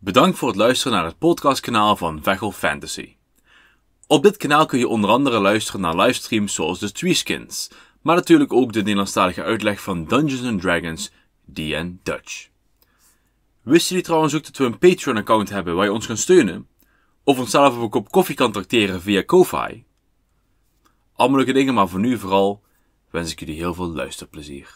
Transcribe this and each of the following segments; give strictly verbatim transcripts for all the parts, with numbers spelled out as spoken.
Bedankt voor het luisteren naar het podcastkanaal van Vechel Fantasy. Op dit kanaal kun je onder andere luisteren naar livestreams zoals de Treeskins, maar natuurlijk ook de Nederlandstalige uitleg van Dungeons and Dragons D and Dutch. Wisten jullie trouwens ook dat we een Patreon-account hebben waar je ons kan steunen? Of onszelf op een kop koffie kan trakteren via Ko-Fi? Allemaal leuke dingen, maar voor nu vooral wens ik jullie heel veel luisterplezier.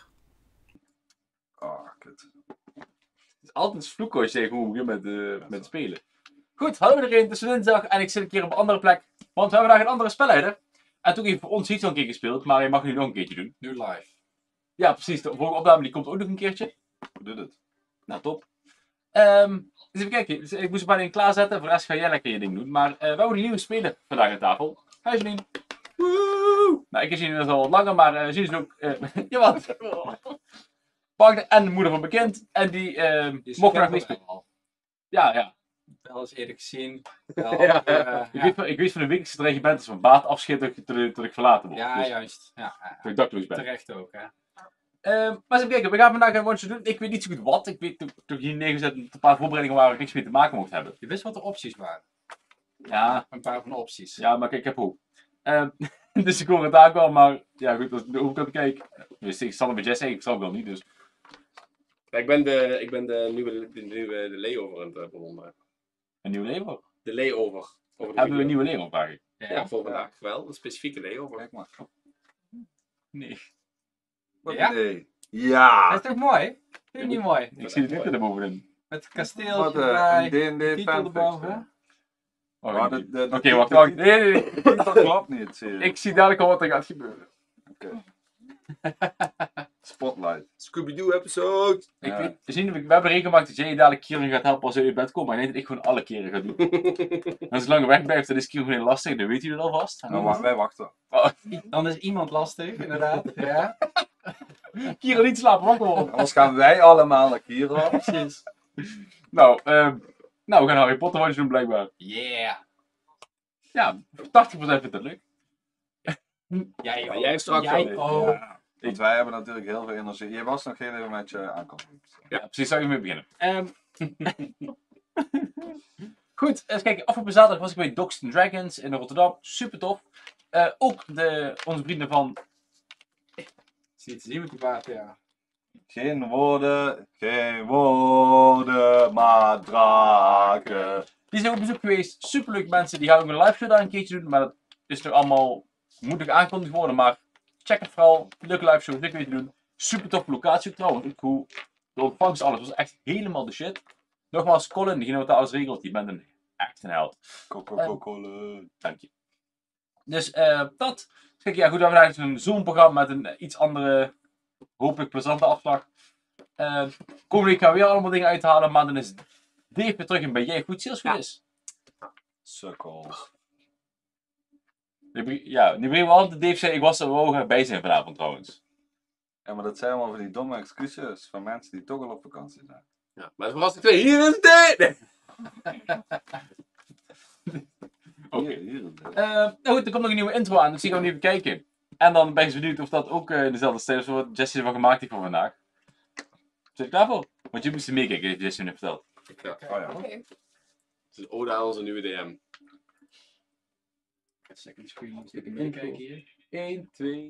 Oh, kut. Het is altijd een vloek als je zegt hoe we met, uh, met spelen. Goed, hallo iedereen, het is dinsdag en ik zit een keer op een andere plek. Want we hebben vandaag een andere spelleider. En toen heeft voor ons niet zo'n keer gespeeld, maar je mag nu nog een keertje doen. Nu live. Ja, precies. De volgende opname die komt ook nog een keertje. Hoe doet het? Nou, top. Um, dus even kijken. Dus ik moest het bijna klaarzetten. Voor de rest ga jij lekker je ding doen. Maar uh, we hebben een nieuwe speler vandaag aan tafel. Hi Janine. Woe! Nou, ik ken Janine al wat langer, maar uh, Janine is ook... Uh, ja, wat? Partner en de moeder van bekend. En die, uh, die mocht nog meespelen. Ja, ja. Wel eens eerder gezien. Wel, ja, uh, ja. Ik, ja. weet, ik weet van de week dat je er bent, is van baat afscheid tot, tot, tot ik verlaten word. Ja, dus, juist. Ja, ja. Tot ik dakloos ben. Terecht ook, hè. Uh, maar eens even kijken, we gaan vandaag een one-shot doen. Ik weet niet zo goed wat. Ik weet toen ik hier neergezet een paar voorbereidingen waar ik niks mee te maken mocht hebben. Je wist wat de opties waren. Ja. Een paar van de opties. Ja, maar kijk, ik heb ook. Uh, dus ik hoor het daar wel, maar ja goed, dat hoef ik aan te kijken. Dus ik zal het met Jess zeggen, ik zal het wel niet, dus. Ja, ik ben de, ik ben de nieuwe, de nieuwe de layover aan het bewonderen. Een nieuwe layover? De layover. Over de Hebben we een video. nieuwe layover, vraag ik? Ja, ja, voor vandaag wel. Een specifieke layover. Kijk maar. Nee. Wat ja? Nee. Ja! Dat is toch mooi? Vind je niet mooi? Ik zie de dichter erbovenin. Met het kasteeltje Wat erbij, een D en D titel erboven. Oh, Maar Oké, de- de- okay, de- wacht, de- wacht. Nee, nee, nee. Dat klopt niet, zie je. Ik zie dadelijk al wat er gaat gebeuren. Oké. Spotlight. Scooby-Doo episode! Ik Ja. weet, we, zien, we hebben rekening gemaakt dat jij je dadelijk Kieran gaat helpen als hij uit bed komt, maar ik denk dat ik gewoon alle keren ga doen. En als ik langer weg blijf, dan is Kieran gewoon heel lastig, dan weet hij het alvast. Nou, wacht, wij wachten. Dan is iemand lastig, inderdaad. Ja. Kieran niet slapen, wakker worden. Anders gaan wij allemaal naar Kira. Precies. Nou, uh, nou, we gaan Harry Potter watch doen blijkbaar. Yeah. Ja, tachtig procent vindt het leuk. Jij Ja, ook. jij straks Jij ook. ook. Ja, want wij hebben natuurlijk heel veel energie. Je was nog geen even met je aankondiging. Ja, precies, zou je mee beginnen. Um, Goed, eens kijken. Afgelopen zaterdag was ik bij Dungeons and Dragons in Rotterdam. Super tof. Uh, ook de, onze vrienden van... Zie je te zien met die baard, ja. Geen woorden, geen woorden, maar draken. Die zijn op bezoek geweest. Superleuke mensen. Die gaan ook een live show daar een keertje doen. Maar dat is nog allemaal... Moet nog aangekondigd worden. Maar check het vooral. Leuke live show. Zeker weten doen. Super tof locatie ook trouwens. Ook hoe de ontvangst alles was echt helemaal de shit. Nogmaals, Colin, diegene wat daar alles regelt. Die bent een echt een held. Coca-Cola. Dank je. Dus uh, dat. Kijk, ja goed, we hebben eigenlijk een Zoom-programma met een uh, iets andere, hopelijk plezante afslag. Uh, komende week gaan we weer allemaal dingen uithalen, maar dan is Dave weer terug en ben jij goed sales goed is. Sukkels. Ja, nu ben je wel altijd Dave zei, ik was er wel bij zijn vanavond trouwens. Ja, maar dat zijn allemaal van die domme excuses van mensen die toch al op vakantie zijn. Ja, maar de verrassing twee, hier is het! Nee. Oké. Hier, hier is het. Uh, nou goed, er komt nog een nieuwe intro aan, dus die gaan we even kijken. En dan ben ik eens benieuwd of dat ook uh, in dezelfde stijl is wat Jesse ervan gemaakt heeft voor vandaag. Zit je klaar voor? Want je moest meekijken, heeft Jesse me verteld. Ja. Oh ja. Oké. Het is ode aan onze nieuwe D M. Second screen, zit ik meekijken hier. één, twee...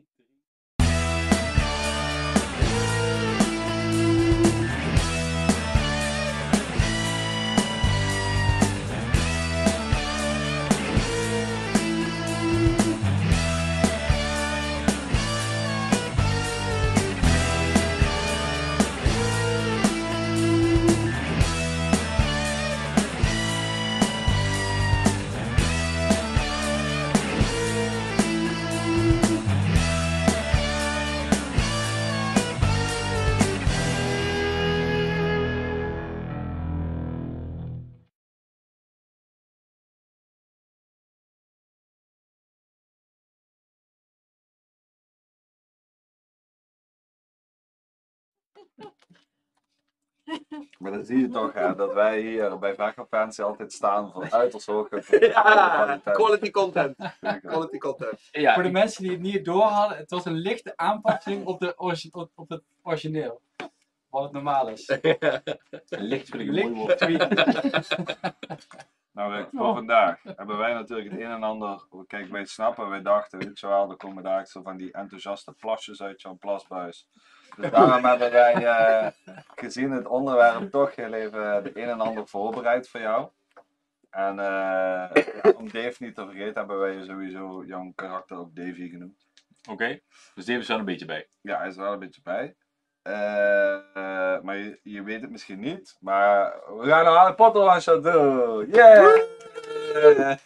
Maar dan zie je toch hè, dat wij hier bij Vagafans altijd staan voor uiterst hoge Ja, kwaliteit. quality content. Ja. Quality content. Ja, Voor de ik- mensen die het niet door hadden, het was een lichte aanpassing op, de origi- op, op het origineel. wat het normaal is. Licht vind ik een Licht mooi woord. tweet. Nou, Rick, voor vandaag hebben wij natuurlijk het een en ander. Kijk, wij snappen, wij dachten, weet je wel, er komen daar zo van die enthousiaste plasjes uit Jan Plasbuis. Dus daarom hebben wij, eh, gezien het onderwerp, toch heel even de een en ander voorbereid voor jou. En eh, ja, om Dave niet te vergeten, hebben wij sowieso jouw karakter ook Davy genoemd. Oké, okay. Dus Dave is wel een beetje bij. Ja, hij is er wel een beetje bij. Uh, uh, maar je, je weet het misschien niet, maar we gaan naar Harry Potter one shot doen! Yeah!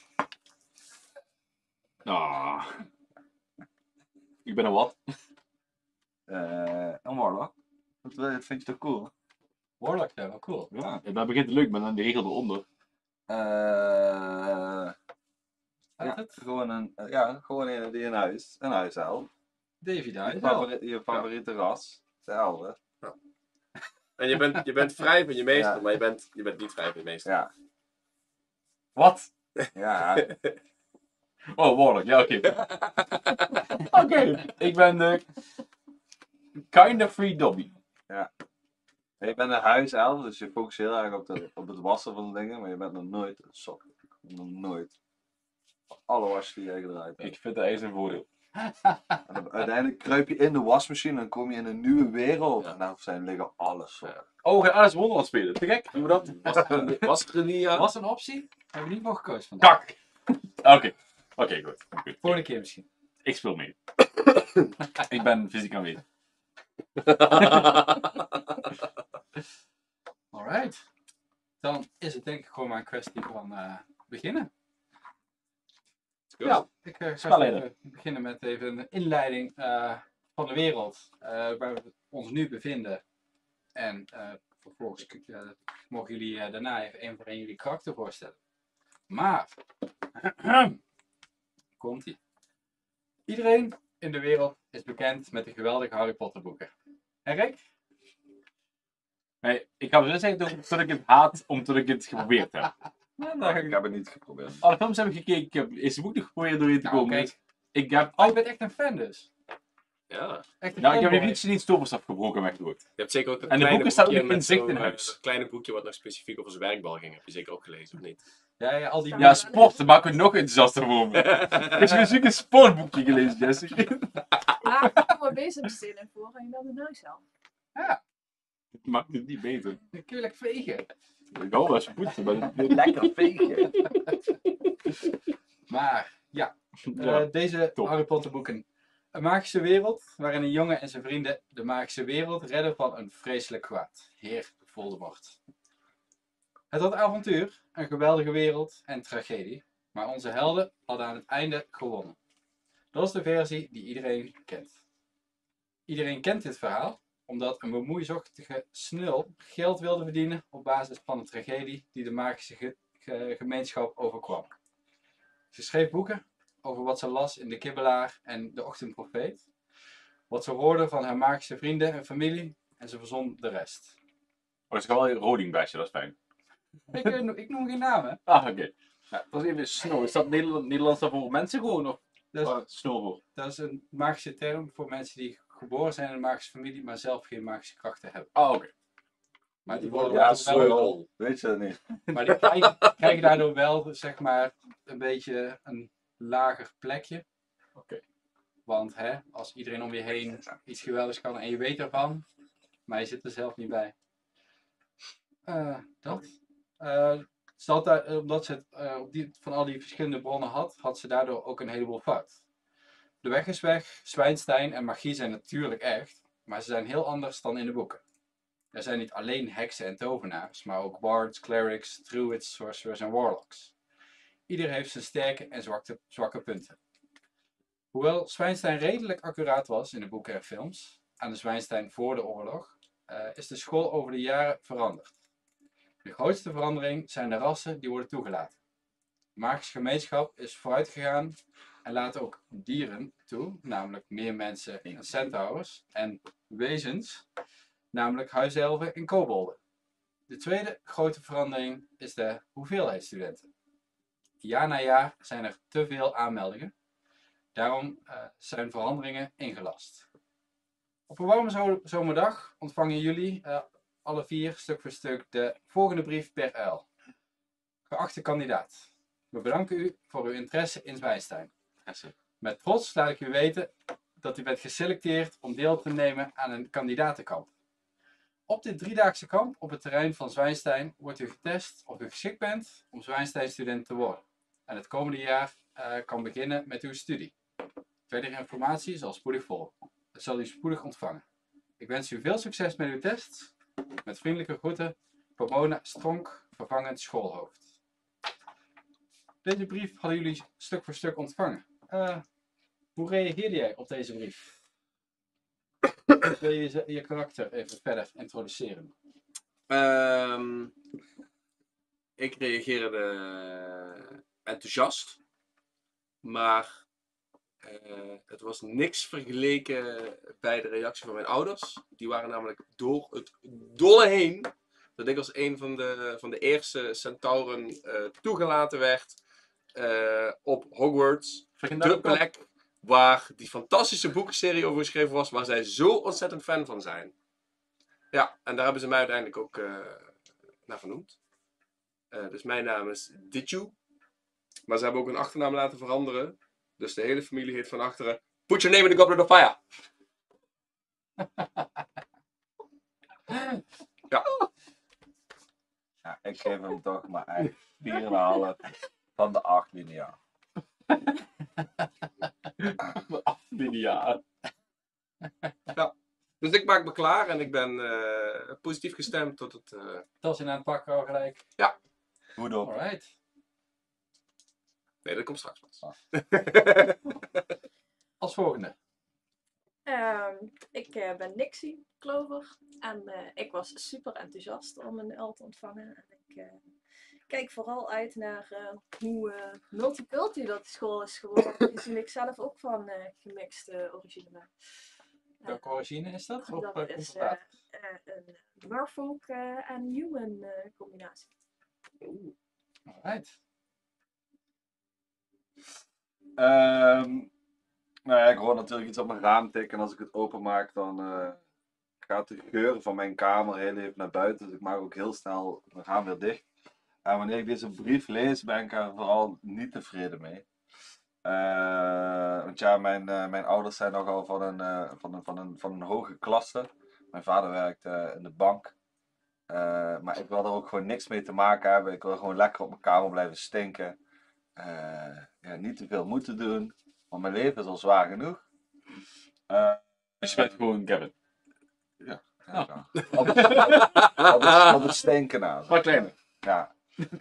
Ah. Ik ben een wat? Uh, een warlock. Dat vind je toch cool? Warlock, ja, wel cool. Ja. Ja, dat begint leuk, maar dan die regel eronder. Uh, ja, het? gewoon een, uh, ja, gewoon een die een huis, een huishelft. Davy daar, je, favori je favoriete ja. ras, de elfen. Ja. En je bent, je bent vrij van je meester, ja. maar je bent, je bent niet vrij van je meester. Ja. Wat? Ja. Oh, Warlock, ja oké. Okay. Oké, okay. Ik ben de kinda free Dobby. Ja. Je bent een huiself, dus je focust heel erg op, de, op het wassen van de dingen, maar je bent nog nooit een sok. Nog nooit. Alle was die jij gedraaid hebt. Ik vind dat eens een voordeel. En dan, uiteindelijk kruip je in de wasmachine en dan kom je in een nieuwe wereld. Ja. En daar zijn liggen alles sokken. Oh, ga Alice Wonderland spelen. Te gek, doen we dat? Was er niet aan? Was een optie? Hebben we niet voor gekozen vandaag. Kak! Oké, okay. oké, okay, goed. goed. Volgende keer misschien. Ik speel mee. Ik ben fysiek aanwezig. Alright. Dan is het denk ik gewoon maar een kwestie van uh, beginnen. Ja, ik uh, ga even beginnen met even een inleiding uh, van de wereld uh, waar we ons nu bevinden. En uh, vervolgens uh, mogen jullie uh, daarna even één voor één jullie karakter voorstellen. Maar, komt ie. Iedereen in de wereld is bekend met de geweldige Harry Potter boeken. En Rick? Nee, ik ga zo zeggen dat ik het haat omdat ik het geprobeerd heb. Ja, nou, ik heb het niet geprobeerd. Alle films heb ik gekeken, ik heb eerst boek nog geprobeerd doorheen te nou, komen. Kijk. Ik heb... Oh, je bent echt een fan dus? Ja. Echt een nou, ik heb fanboy. niet niet stoppers afgebroken weggehoord. Je hebt zeker ook een en de kleine boeken staan ook boekje in met zicht zo'n, in uh, huis. dat kleine boekje wat nog specifiek over zijn werkbal ging, heb je zeker ook gelezen, of niet? Ja, ja, al die Ja, sport, dat maakt me nog enthousiaster voor me. Ik heb misschien een sportboekje gelezen, Jesse. Maar ik heb wel bezemstelen voor en je bent een neus al. Ja. Het maakt het niet beter. Dan kun je lekker vegen. Ik hou wel eens poetsen, maar... Lekker vegen. Maar, ja. Ja, Uh, deze top. Harry Potter boeken. Een magische wereld waarin een jongen en zijn vrienden de magische wereld redden van een vreselijk kwaad. Heer Voldemort. Het had avontuur, een geweldige wereld en tragedie. Maar onze helden hadden aan het einde gewonnen. Dat is de versie die iedereen kent. Iedereen kent dit verhaal omdat een bemoeizuchtige snul geld wilde verdienen op basis van een tragedie die de magische ge ge gemeenschap overkwam. Ze schreef boeken over wat ze las in de Kibbelaar en de Ochtendprofeet, wat ze hoorde van haar magische vrienden en familie en ze verzon de rest. Oh, het is wel een rodingbesje, dat is fijn. Ik, ik noem geen namen. Ah, oké. Okay. Ja, dat was even snow. Is dat Nederland, Nederlands dan voor mensen gewoon? Of Dat is, oh, snow voor? dat is een magische term voor mensen die geboren zijn in een magische familie, maar zelf geen magische krachten hebben. Ah, oké. Okay. Maar die worden Ja, wel, zo. Weet je dat niet? maar die krijgen, krijgen daardoor wel, zeg maar, een beetje een lager plekje. Oké. Okay. Want hè, als iedereen om je heen iets geweldigs kan en je weet ervan, maar je zit er zelf niet bij. Uh, dat. Uh, dat uh, omdat ze het uh, op die, van al die verschillende bronnen had, had ze daardoor ook een heleboel fout. De weg is weg, Zwijnstein en magie zijn natuurlijk echt, maar ze zijn heel anders dan in de boeken. Er zijn niet alleen heksen en tovenaars, maar ook bards, clerics, druids, sorcerers en warlocks. Ieder heeft zijn sterke en zwakke, zwakke punten. Hoewel Zwijnstein redelijk accuraat was in de boeken en films, aan de Zwijnstein voor de oorlog, uh, is de school over de jaren veranderd. De grootste verandering zijn de rassen die worden toegelaten. De magische gemeenschap is vooruit gegaan en laat ook dieren toe, namelijk meer mensen en centaurs, en wezens, namelijk huiselfen en kobolden. De tweede grote verandering is de hoeveelheid studenten. Jaar na jaar zijn er te veel aanmeldingen, daarom uh, zijn veranderingen ingelast. Op een warme zo- zomerdag ontvangen jullie uh, alle vier stuk voor stuk de volgende brief per uil. Geachte kandidaat, we bedanken u voor uw interesse in Zwijnstein. Met trots laat ik u weten dat u bent geselecteerd om deel te nemen aan een kandidatenkamp. Op dit driedaagse kamp op het terrein van Zwijnstein wordt u getest of u geschikt bent om Zwijnstein-student te worden. En het komende jaar uh, kan beginnen met uw studie. Verdere informatie zal spoedig volgen. Dat zal u spoedig ontvangen. Ik wens u veel succes met uw test. Met vriendelijke groeten, Pomona Stronk, vervangend schoolhoofd. Deze brief hadden jullie stuk voor stuk ontvangen. Uh, hoe reageerde jij op deze brief? Wil je je, je karakter even verder introduceren? Um, ik reageerde enthousiast, maar uh, het was niks vergeleken bij de reactie van mijn ouders. Die waren namelijk door het dolle heen dat ik als een van de, van de eerste centauren uh, toegelaten werd uh, op Hogwarts. De plek waar die fantastische boekenserie over geschreven was, waar zij zo ontzettend fan van zijn. Ja, en daar hebben ze mij uiteindelijk ook uh, naar vernoemd. Uh, dus mijn naam is Ditju. Maar ze hebben ook een achternaam laten veranderen. Dus de hele familie heet van achteren Put your name in the goblet of fire. Ja. Ja, ik geef hem toch maar echt vier komma vijf van de acht lineaal. acht lineaal. Ja. Dus ik maak me klaar en ik ben uh, positief gestemd tot het... Uh... Dat is in aan het pakken al gelijk. Ja. Goed op. Alright. Nee, dat komt straks pas. Ah. Als volgende. Um, ik uh, ben Nixie Clover en uh, ik was super enthousiast om een uil te ontvangen. En ik uh, kijk vooral uit naar uh, hoe uh, multiculti dat school is geworden. Gezien ik zelf ook van uh, gemixte origine ben. Welke origine is dat? Of, dat uh, is uh, uh, een merfolk uh, en human uh, combinatie. Oeh. Alright. Um, nou ja, ik hoor natuurlijk iets op mijn raam tikken en als ik het openmaak dan uh, gaat de geur van mijn kamer heel even naar buiten. Dus ik maak ook heel snel mijn raam weer dicht. En wanneer ik deze brief lees ben ik er vooral niet tevreden mee. Uh, want ja, mijn, uh, mijn ouders zijn nogal van een, uh, van, een, van, een, van een hoge klasse. Mijn vader werkt uh, in de bank. Uh, maar ik wil er ook gewoon niks mee te maken hebben. Ik wil gewoon lekker op mijn kamer blijven stinken. Uh, ja, niet te veel moeten doen. Want mijn leven is al zwaar genoeg. Uh, Dus je bent gewoon Kevin. Ja. ja oh. op, het, op, het, op het stinken na. Wat kleiner. Ja.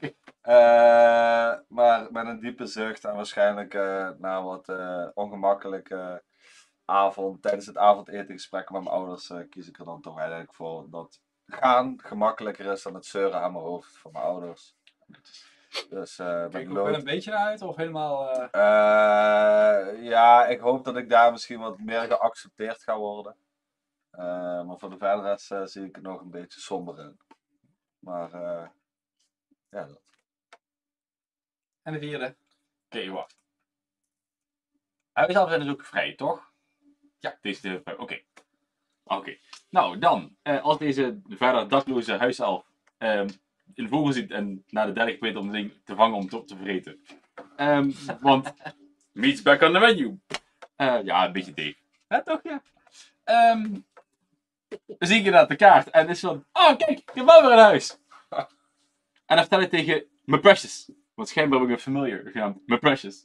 Uh, maar met een diepe zucht en waarschijnlijk uh, na wat uh, ongemakkelijke avond, tijdens het avondetengesprek met mijn ouders, uh, kies ik er dan toch eigenlijk voor dat gaan gemakkelijker is dan het zeuren aan mijn hoofd van mijn ouders. Dus, uh, Kijk ik ook wel een beetje naar uit of helemaal... Uh... Uh, ja, ik hoop dat ik daar misschien wat meer geaccepteerd ga worden. Uh, maar voor de verdere rest uh, zie ik het nog een beetje somber in. Maar uh, ja, dat. En de vierde. Oké, okay, wacht. Huishouden zijn dus ook vrij, toch? Ja. Deze Oké. Okay. Oké. Okay. Nou, dan, uh, als deze verder dakloze huiself um, in de vogel ziet en naar de derde weet om het ding te vangen om het op te vreten. Um, want, meat's back on the menu. Uh, ja, een beetje Dave. Ja, toch, ja. Um, dan zie ik inderdaad de kaart en is van, oh kijk, ik heb wel weer een huis. En dan vertel ik tegen mijn precious. Want schijnbaar heb ik een familiar genaamd mijn precious.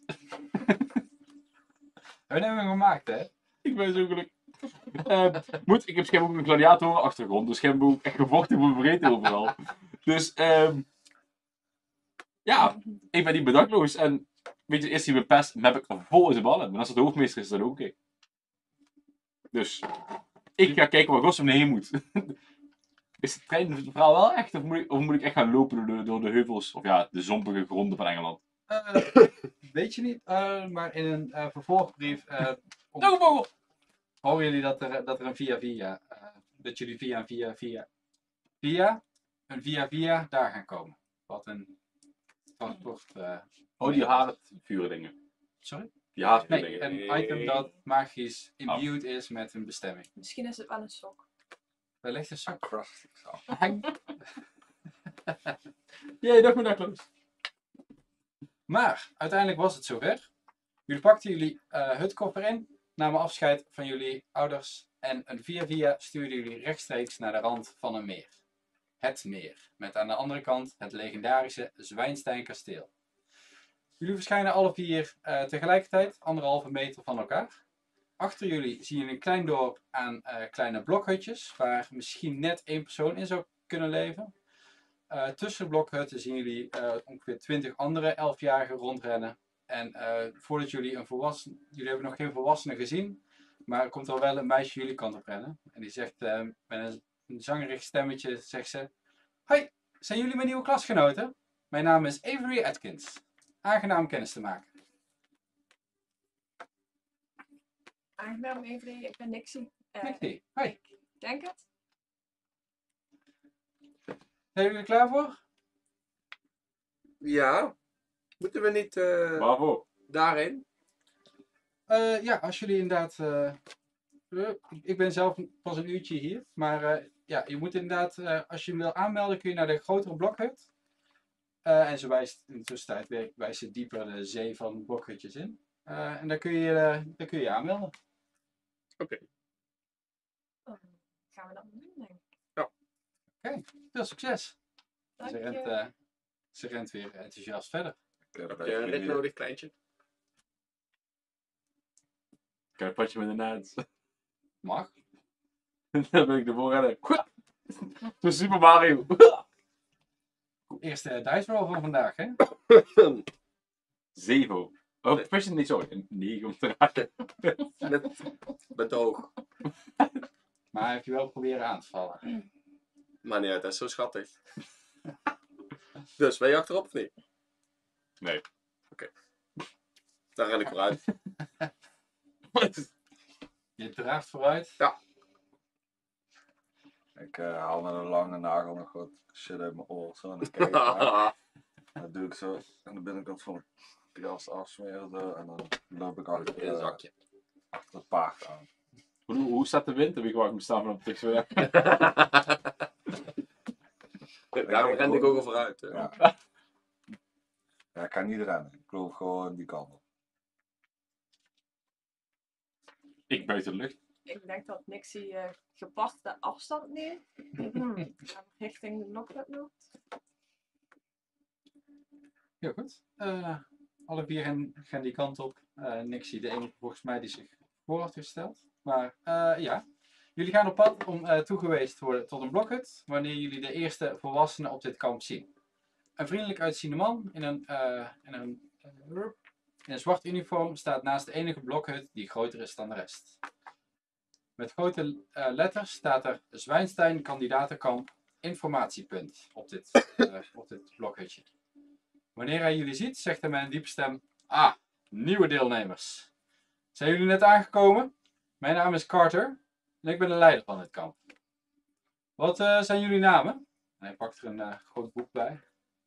We hebben hem gemaakt, hè? Ik ben zo gelukkig. Uh, moet, ik heb schijnbaar ook een gladiator achtergrond, dus schijnbaar ook echt gevochten voor breedte overal. Dus, um, ja, ik ben niet bedakloos en weet je, eerst die mijn pest, dan heb ik er vol in zijn ballen. Maar als het de hoofdmeester is, dan ook oké. Okay. Dus, ik ga kijken waar Gossum heen moet. Is het treinverhaal wel echt, of moet, ik, of moet ik echt gaan lopen door de, door de heuvels, of ja, de zompige gronden van Engeland? Uh, weet je niet, uh, maar in een uh, vervolgbrief uh, om... horen jullie dat er, dat er een via via, uh, dat jullie via een via via, via een via via daar gaan komen. Wat een transport... Uh, oh, die haardvuren dingen. Sorry? Die haast Nee, een item dat magisch imbued is met een bestemming. Misschien is het wel een sok. Daar ligt een sok. Crafting zo. Jee, dat moet naar close. Maar uiteindelijk was het zover. Jullie pakten jullie uh, hutkoffer in, namen afscheid van jullie ouders en een via via stuurden jullie rechtstreeks naar de rand van een meer. Het meer, met aan de andere kant het legendarische Zwijnstein kasteel. Jullie verschijnen alle vier uh, tegelijkertijd, anderhalve meter van elkaar. Achter jullie zie je een klein dorp aan uh, kleine blokhutjes, waar misschien net één persoon in zou kunnen leven. Uh, tussen de blokhutten zien jullie uh, ongeveer twintig andere elfjarigen rondrennen. En uh, voordat jullie een volwassen, jullie hebben nog geen volwassene gezien, maar er komt al wel een meisje jullie kant op rennen. En die zegt uh, met een, een zangerig stemmetje, zegt ze: Hoi, zijn jullie mijn nieuwe klasgenoten? Mijn naam is Avery Atkins. Aangenaam kennis te maken. Aangenaam Avery, ik ben Nixie. Uh, Nixie, hoi. Ik denk het. Zijn jullie er klaar voor? Ja. Moeten we niet uh, Waarvoor? daarheen? Uh, ja, als jullie inderdaad... Uh, uh, ik ben zelf pas een uurtje hier. Maar uh, ja, je moet inderdaad... Uh, als je hem wil aanmelden kun je naar de grotere blokhut. Uh, en zo wijst in de tussentijd wijst ze dieper de zee van blokhutjes in. Uh, en daar kun je uh, daar kun je aanmelden. Oké. Okay. Oh, gaan we dat doen, denk ik. Ja. Oké, okay. Veel succes. Dank Ze rent, uh, ze rent weer enthousiast verder. Heb je een rit nodig, kleintje? Ik heb een potje met de naad. Mag. Dan ben ik de voorrenner. Zo Super Mario. Eerste dice roll van vandaag, hè? Zeven. Oh, potje niet zo. Een negen om te raken. Met, met hoog. Maar hij heeft je wel proberen aan te vallen. Maar nee, dat is zo schattig. Dus, ben je achterop of niet? Nee. Oké. Okay. Daar ren ik vooruit. Je draaft vooruit? Ja. Ik uh, haal met een lange nagel nog wat shit uit mijn oor. Zo, en dan kijk ik naar. Dat doe ik zo aan de binnenkant van het jas afsmeren. Zo, en dan loop ik achter, in een zakje. Uh, achter het paard aan. Hoe, hoe staat de wind? Heb ik gewoon staan van op het weg. Daarom ren ik ook al vooruit. Ja. Ja, ik ga niet rennen. Ik loop gewoon die kant op. Ik buiten de lucht. Ik denk dat Nixie uh, gepaste afstand neemt. Richting de knock-out loopt. Heel goed. Uh, alle vier gaan, gaan die kant op. Uh, Nixie, de enige volgens mij die zich voor had gesteld. Maar uh, ja, jullie gaan op pad om uh, toegewezen te worden tot een blokhut. Wanneer jullie de eerste volwassenen op dit kamp zien. Een vriendelijk uitziende man in een, uh, in een, uh, in een zwart uniform staat naast de enige blokhut die groter is dan de rest. Met grote uh, letters staat er Zwijnstein kandidatenkamp informatiepunt op dit, uh, op dit blokhutje. Wanneer hij jullie ziet, zegt hij met een diepe stem: Ah, nieuwe deelnemers. Zijn jullie net aangekomen? Mijn naam is Carter en ik ben de leider van dit kamp. Wat uh, zijn jullie namen? En hij pakt er een uh, groot boek bij.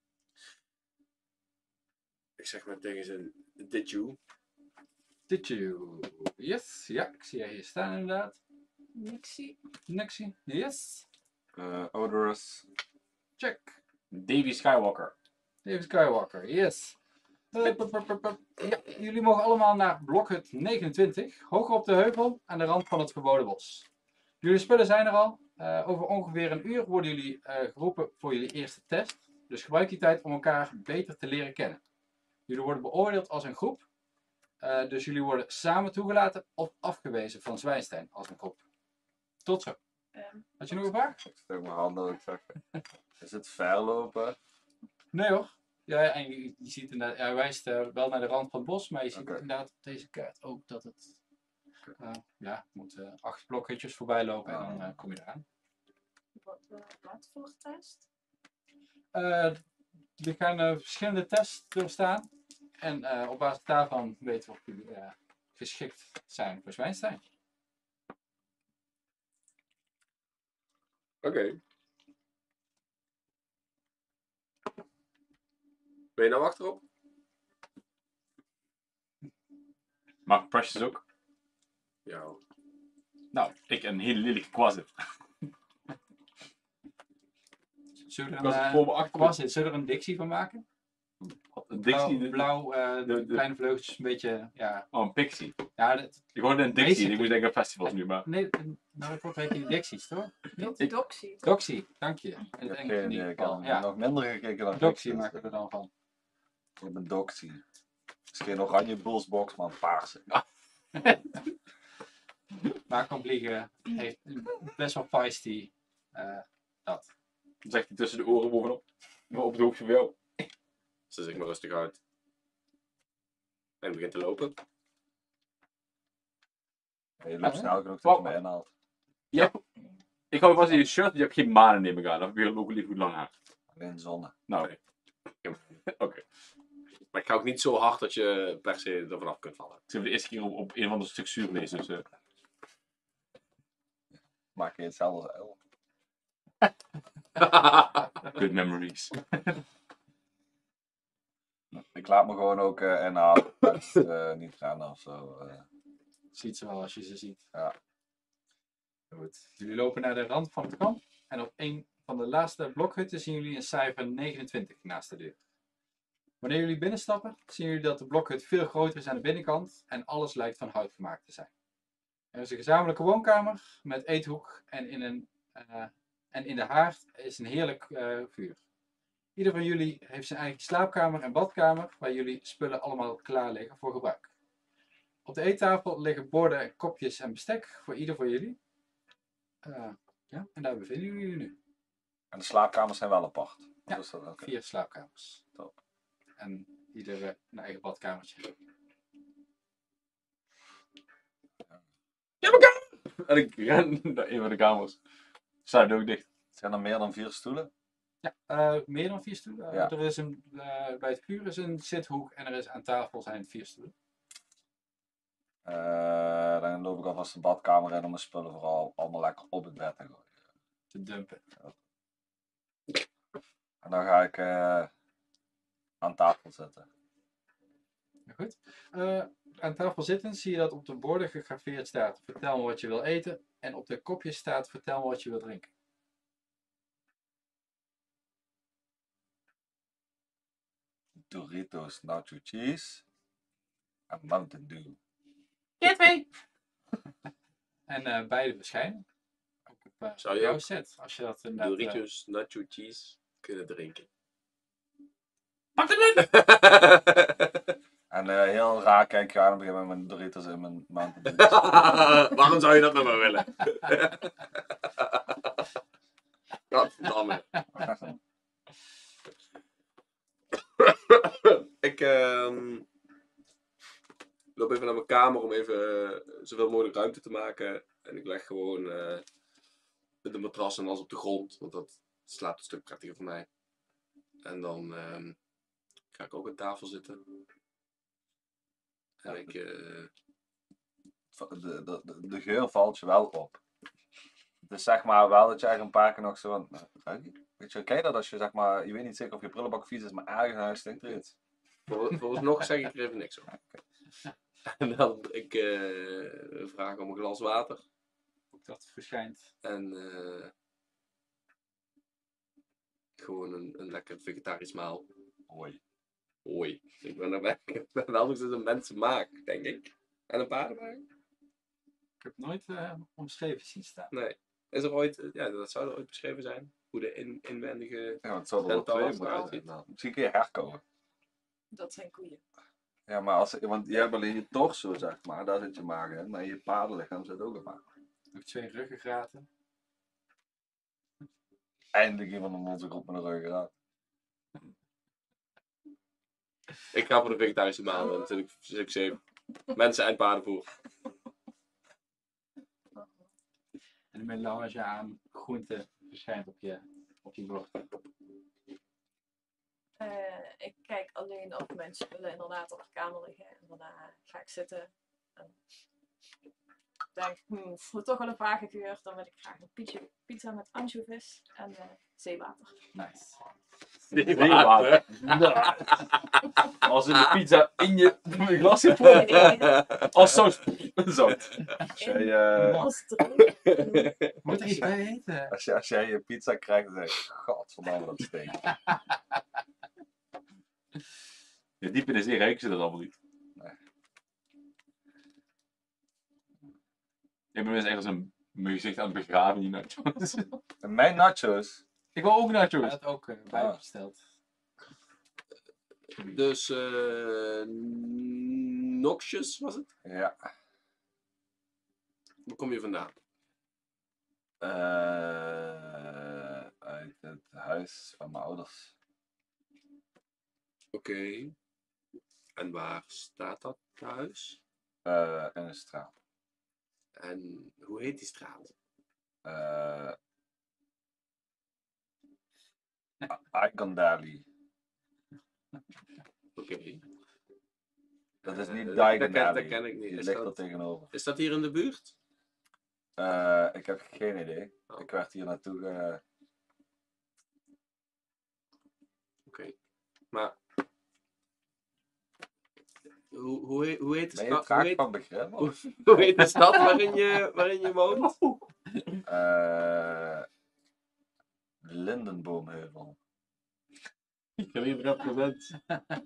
Ik zeg maar tegen zijn: Did you? Did you? Yes, ja, ik zie jij hier staan inderdaad. Nixie. Nixie, yes. Uh, odorous. Check. Davy Skywalker. Davy Skywalker, yes. Uh, pup, pup, pup, pup. Ja, jullie mogen allemaal naar blokhut negenentwintig, hoger op de heuvel aan de rand van het verboden bos. Jullie spullen zijn er al. Uh, over ongeveer een uur worden jullie uh, geroepen voor jullie eerste test. Dus gebruik die tijd om elkaar beter te leren kennen. Jullie worden beoordeeld als een groep. Uh, dus jullie worden samen toegelaten of afgewezen van Zwijnstein als een groep. Tot zo. Um, Had je nog een vraag? Ik steek mijn handen dat ik zeg. Is het ver lopen? Nee hoor. Ja, en je, je ziet inderdaad, hij wijst uh, wel naar de rand van het bos, maar je ziet Okay. inderdaad op deze kaart ook dat het, uh, ja, je moet uh, acht blokhutjes voorbij lopen en dan uh, kom je eraan. wat, uh, wat voor test? Uh, er gaan uh, verschillende tests doorstaan en uh, op basis daarvan weten we of jullie uh, geschikt zijn voor Zwijnstein. Oké. Okay. Ben je nou achterop? Maar Precious ook. Ja. Nou, ik een hele lelijke kwazit. Zullen we Ik was er het een, voor me uh, achter. was het? Zullen we er een Dixie van maken? Een Blauw, Dixie. de- blauw eh, de- de- kleine vleugels, een beetje, ja. Oh, een Pixie. ja dat, Ik hoorde een Dixie. Basically. Ik moest denken aan festivals nu, maar... nee, nou ik heet die Dixies, toch? Ik- Doxy. toch? Doxy, dank je. In Ik het heb Engels geen in idee. ieder Ik geval. heb Ja, nog minder gekeken dan Doxy ik. maken we er dan van. Ik heb een Doxy. Het is geen oranje bullsbox, maar een paarse. Maar Kompliegen heeft best wel feisty. eh, dat. Dan zegt hij tussen de oren bovenop. Maar op het hoofdje van jou. Zet ik maar rustig uit. En begint te lopen. Je loopt Ah, snel genoeg dat Wow. je me inhaalt. Je hebt... Ik hou vast in je shirt, je hebt geen manen neem ik aan. Dan heb je ook liever goed lang haar. Alleen zonne. Nou, oké. Maar ik ga ook niet zo hard dat je per se er vanaf kunt vallen. Ik heb de eerste keer op, op een of ander stuk zuur lezen, dus... eh, Maak je hetzelfde als uil. good memories. Ik laat me gewoon ook uh, inhalen. Echt, uh, niet rennen of zo. Uh. Ziet ze wel als je ze ziet. Ja. Goed. Jullie lopen naar de rand van het kamp. En op een van de laatste blokhutten zien jullie een cijfer negenentwintig naast de deur. Wanneer jullie binnenstappen, zien jullie dat de blokhut veel groter is aan de binnenkant en alles lijkt van hout gemaakt te zijn. Er is een gezamenlijke woonkamer met eethoek en in, een, uh, en in de haard is een heerlijk uh, vuur. Ieder van jullie heeft zijn eigen slaapkamer en badkamer waar jullie spullen allemaal klaar liggen voor gebruik. Op de eettafel liggen borden, kopjes en bestek voor ieder van jullie. Uh, ja, en daar bevinden jullie nu. En de slaapkamers zijn wel apart. Ja. Dus dat, okay. Vier slaapkamers. Top. En ieder uh, een eigen badkamertje. Ja, mijn kamer! En ik ren naar een van de kamers. Staat ook dicht. Zijn er meer dan vier stoelen? Ja, uh, meer dan vier stoelen. Uh, Ja. Er is een, uh, bij het vuur is een zithoek en er is aan tafel zijn vier stoelen. Uh, dan loop ik alvast de badkamer in om mijn spullen vooral allemaal lekker op het bed te gooien. Te dumpen. En dan ga ik uh, aan tafel zitten. Goed. Uh, aan tafel zitten zie je dat op de borden gegraveerd staat: vertel me wat je wil eten. En op de kopjes staat: vertel me wat je wil drinken. Doritos Nacho Cheese en Mountain Dew. Ja, twee! En uh, beide verschijnen. Ook op uh, Zou je jouw ook set. Als je dat inderdaad... Uh, Doritos Nacho Cheese kunnen drinken. Pak het net! En uh, heel raar kijk je aan op een gegeven moment met Doritos in mijn Mountain Dew. Waarom zou je dat nou maar willen? Godverdamme. Ik uh, loop even naar mijn kamer om even uh, zoveel mogelijk ruimte te maken. En ik leg gewoon uh, de matras en alles op de grond, want dat slaapt een stuk prettiger voor mij. En dan uh, ga ik ook aan tafel zitten. En ik... Uh... De, de, de, de geur valt je wel op. Het is zeg maar wel dat je eigenlijk een paar keer nog zo van... Weet je, ken je dat als je zeg maar... Je weet niet zeker of je prullenbak vies is, maar ergens naar huis stinkt er iets. Vol, volgens nog zeg ik er even niks over. En dan ik uh, vraag om een glas water. Ook dat verschijnt. En uh, gewoon een, een lekker vegetarisch maal. Hoi. Hoi. Ik ben er wel, ik ben wel nog eens een mensenmaak, denk ik. En een paardenmaak? Ik heb nooit uh, omschreven zien staan. Nee. Is er ooit, ja, dat zou er ooit beschreven zijn. Hoe de in, inwendige... Ja, het zou er wel twee Centaurus moeten eruit uitzien. ziet. Misschien kun je herkomen. Dat zijn koeien. Ja, maar als, want je hebt alleen je torso, zeg maar, daar zit je maag in, maar in je paardenlichaam zit ook een maag. Ook twee ruggengraten. Eindelijk iemand een monstergroep met een ruggengraat. Ik ga voor de vegetarische maal, dan zit ik, zit ik safe. Mensen en paardenvoer. En een melange aan groenten verschijnt op je, op je bord. Uh, ik kijk alleen of mijn spullen inderdaad op de kamer liggen. En daarna ga ik zitten. En denk, hmm, het voelt toch wel een vage geur. Dan wil ik graag een pizza, pizza met ansjovis en uh, zeewater. Nice. Zeewater. Als in de pizza in je glas hebt. Als saus. Zout. Als jij, eh, Als het Moet er iets bij eten? als, jij, als jij je pizza krijgt, dan zeg je, godverdamme, dat stinkt. Ja, diep in de zee ruiken ze dat allemaal niet. Nee. Ik ben mensen echt als een mijn gezicht aan het begraven die nachos. En mijn nachos, Ik wil ook Hij nachos. had ook uh, bijgesteld. Dus, eh Noxious was het? ja. Waar kom je vandaan? eh uit het huis van mijn ouders. Oké. En waar staat dat huis? eh in een straat. En hoe heet die straat? eh Aikondali. Oké. Dat is Eh, niet dat- dat ken- Diagon dat ken ik niet. Die Is ligt er dat- tegenover. Is dat hier in de buurt? Eh, ik heb geen idee. Oh. Ik werd hier naartoe ge... Oké. Maar... Hoe, hoe, heet, hoe heet de Ben je stad? Hoe traag heet, van begrip? hoe, hoe heet de stad waarin je, waarin je woont? Eh Lindenboomheuvel. Ik heb hier represent.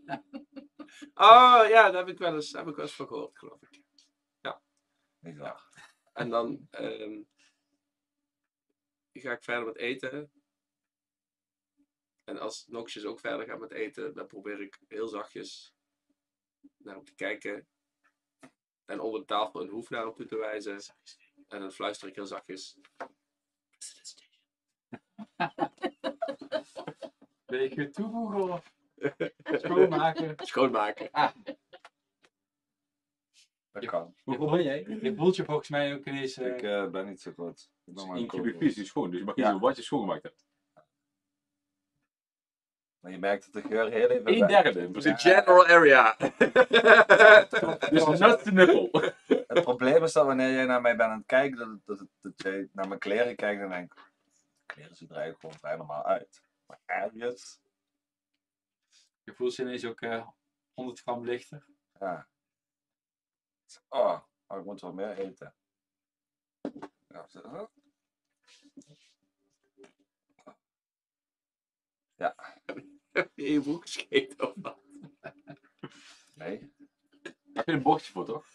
Oh ja, daar heb ik wel eens, heb ik wel eens van gehoord, geloof ik. Niet waar. En dan ehm, ga ik verder met eten. En als Noxious ook verder gaat met eten, dan probeer ik heel zachtjes naar hem te kijken. En onder de tafel een hoef naar hem toe te wijzen. En dan fluister ik heel zachtjes. Wil je het toevoegen of schoonmaken? Schoonmaken. Dat kan. Hoe voel jij? Je voelt je volgens mij ook ineens... eh, Ik eh, ben niet zo goed. Ik ben maar een Eén kubiek koper. vis is schoon, dus je mag Ja. kiezen wat je schoongemaakt hebt. Maar je merkt dat de geur heel even... Een derde in The principe. general area. Dus not the nipple. Het probleem is dat wanneer jij naar mij bent aan het kijken, dat, dat, dat jij naar mijn kleren kijkt en denkt, kleren zien er eigenlijk gewoon vrij normaal uit. Maar ergens, je voelt je ineens ook eh, honderd gram lichter. ja. Oh, oh, ik moet wel meer eten. Ja, zo. Heb je in je broek gescheten of wat? Nee. Heb je een bochtje voor, toch?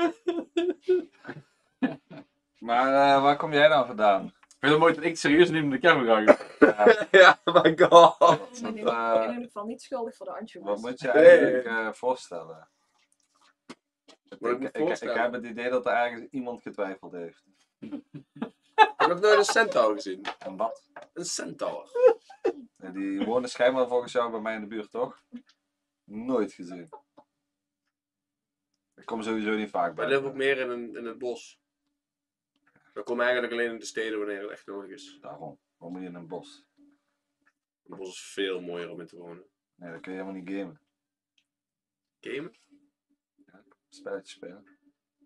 Maar eh, waar kom jij nou vandaan? Ik vind het mooi dat ik serieus neem de camera ga. Ja, my god. Ik ben in eh, in ieder geval niet schuldig voor de Wat anchovies. moet je Nee. eigenlijk eh, voorstellen? Ik, Wat moet ik, ik ik, voorstellen? ik heb het idee dat er ergens iemand getwijfeld heeft. Heb je nooit een centaur gezien? En wat? Een centaur. En die wonen schijnbaar volgens jou bij mij in de buurt, toch? Nooit gezien. Ik kom sowieso niet vaak bij. Wij leven ook meer in, een, in het bos. We komen eigenlijk alleen in de steden wanneer het echt nodig is. Daarom. Waarom moet je in een bos? Het bos is veel mooier om in te wonen. Nee, dan kun je helemaal niet gamen. Gamen? Spelletjes spelen.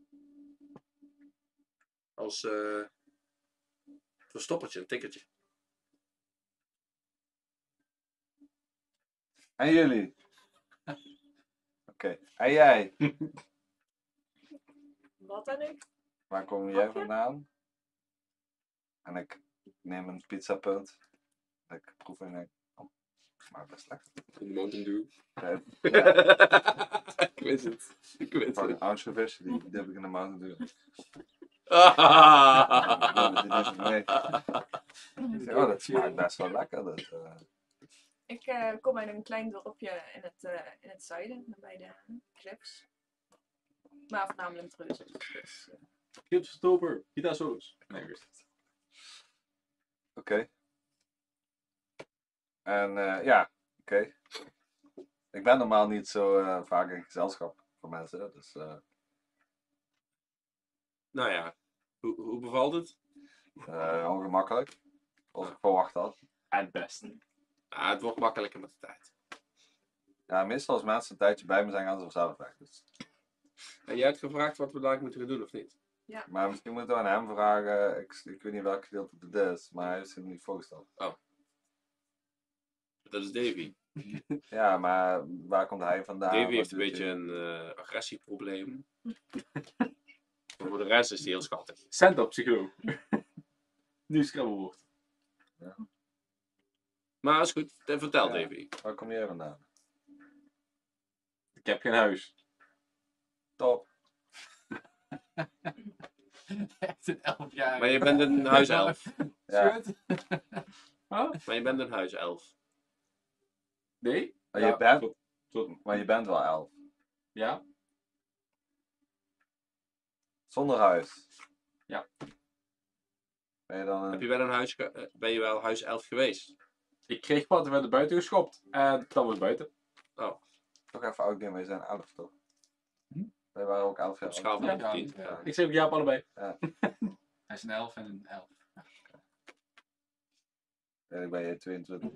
Als eh verstoppertje, een tikkertje. En jullie? Oké. En jij? Wat en ik? Waar kom jij Hapje? vandaan? En ik neem een pizzapunt. Ik proef en denk, oh, smaakt best lekker. Een Mountain Dew. Ja, Ik wist het. Ik wist Pak het. een anchovies, die dip ik in de Mountain Dew. Ah. Die neem ik mee. Ik zeg, oh, dat smaakt best wel lekker. Dat, eh. Ik eh, kom uit een klein dorpje in het, eh, in het zuiden, bij de cliffs. Maar voornamelijk Dreuzen. Dus, eh, Chips, stoper, gitaar solos. Nee, wist het. Oké. En eh, ja, oké. Ik ben normaal niet zo eh, vaak in gezelschap van mensen, dus eh, Nou ja, hoe, hoe bevalt het? eh, ongemakkelijk. Zoals ik verwacht had. Het beste. Ah, het wordt makkelijker met de tijd. Ja, meestal als mensen een tijdje bij me zijn, gaan ze vanzelf weg. Dus. En jij hebt gevraagd wat we daar moeten gaan doen, of niet? Maar misschien moeten we aan hem vragen. Ik, ik weet niet welk gedeelte het is, maar hij heeft zich niet voorgesteld. Dat is Davy. Ja, maar waar komt hij vandaan? Davy Wat heeft een doet beetje hij? een eh, agressieprobleem. Maar voor de rest is hij heel schattig. Cent op psycholoog. Nu scrabbelwoord. Maar is goed, Eh, vertel Ja. Davy. Waar kom jij vandaan? Ik heb geen huis. Top. Echt een elf jaar. Maar je bent een huiself. Ja. Schut. Maar je bent een huiself. Nee? Maar, Ja, je bent, tot- tot- maar je bent wel elf. Ja? Zonder huis. Ja. Ben je dan Heb een... je wel een huis, ge- eh, ben je wel huiself geweest? Ik kreeg wat en werd er buiten geschopt. En dat was buiten. Toch even oud game, wij zijn elf toch? Hm? Wij waren ook elf jaar Op schaal oud. van Ja, tien. ja. Ik schreef ja op allebei. Hij is een elf en een elf. En ik ben je tweeëntwintig.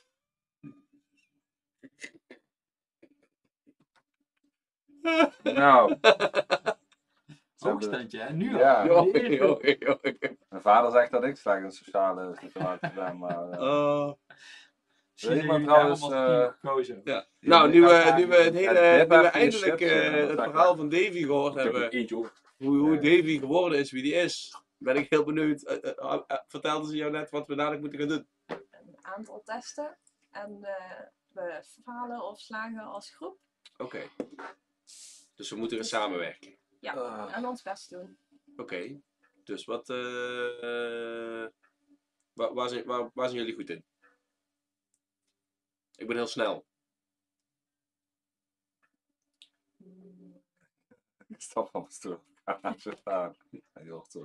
Nou, ze hebben- Hoogstandje, hè? Nu al. Ja. Jo, jo, jo, jo. Mijn vader zegt dat ik slecht in sociale situaties ben, maar... eh, Oh. Misschien Wil iemand hebben jullie daarom trouwens, als team eh, gekozen. Ja. je Nou, weet nu dat we, daar nu we, het niet. hele, En dit nu we heb je eindelijk chips, eh, eh, het dat verhaal maakt- van Davy gehoord Ik heb er hebben, eentje over. hoe, hoe Ja. Davy geworden is, wie die is, ben ik heel benieuwd. Eh, eh, eh, vertelden ze jou net wat we dadelijk moeten gaan doen? Een aantal testen. En eh, we falen of slagen als groep. Oké. Dus we moeten weer samenwerken. Ja, Ah. en ons best doen. Oké. Dus wat, eh, waar, waar, zijn, waar, waar zijn jullie goed in? Ik ben heel snel. Hmm. Ik stap van mijn stoel. Ga zo staan. Hij hoort zo.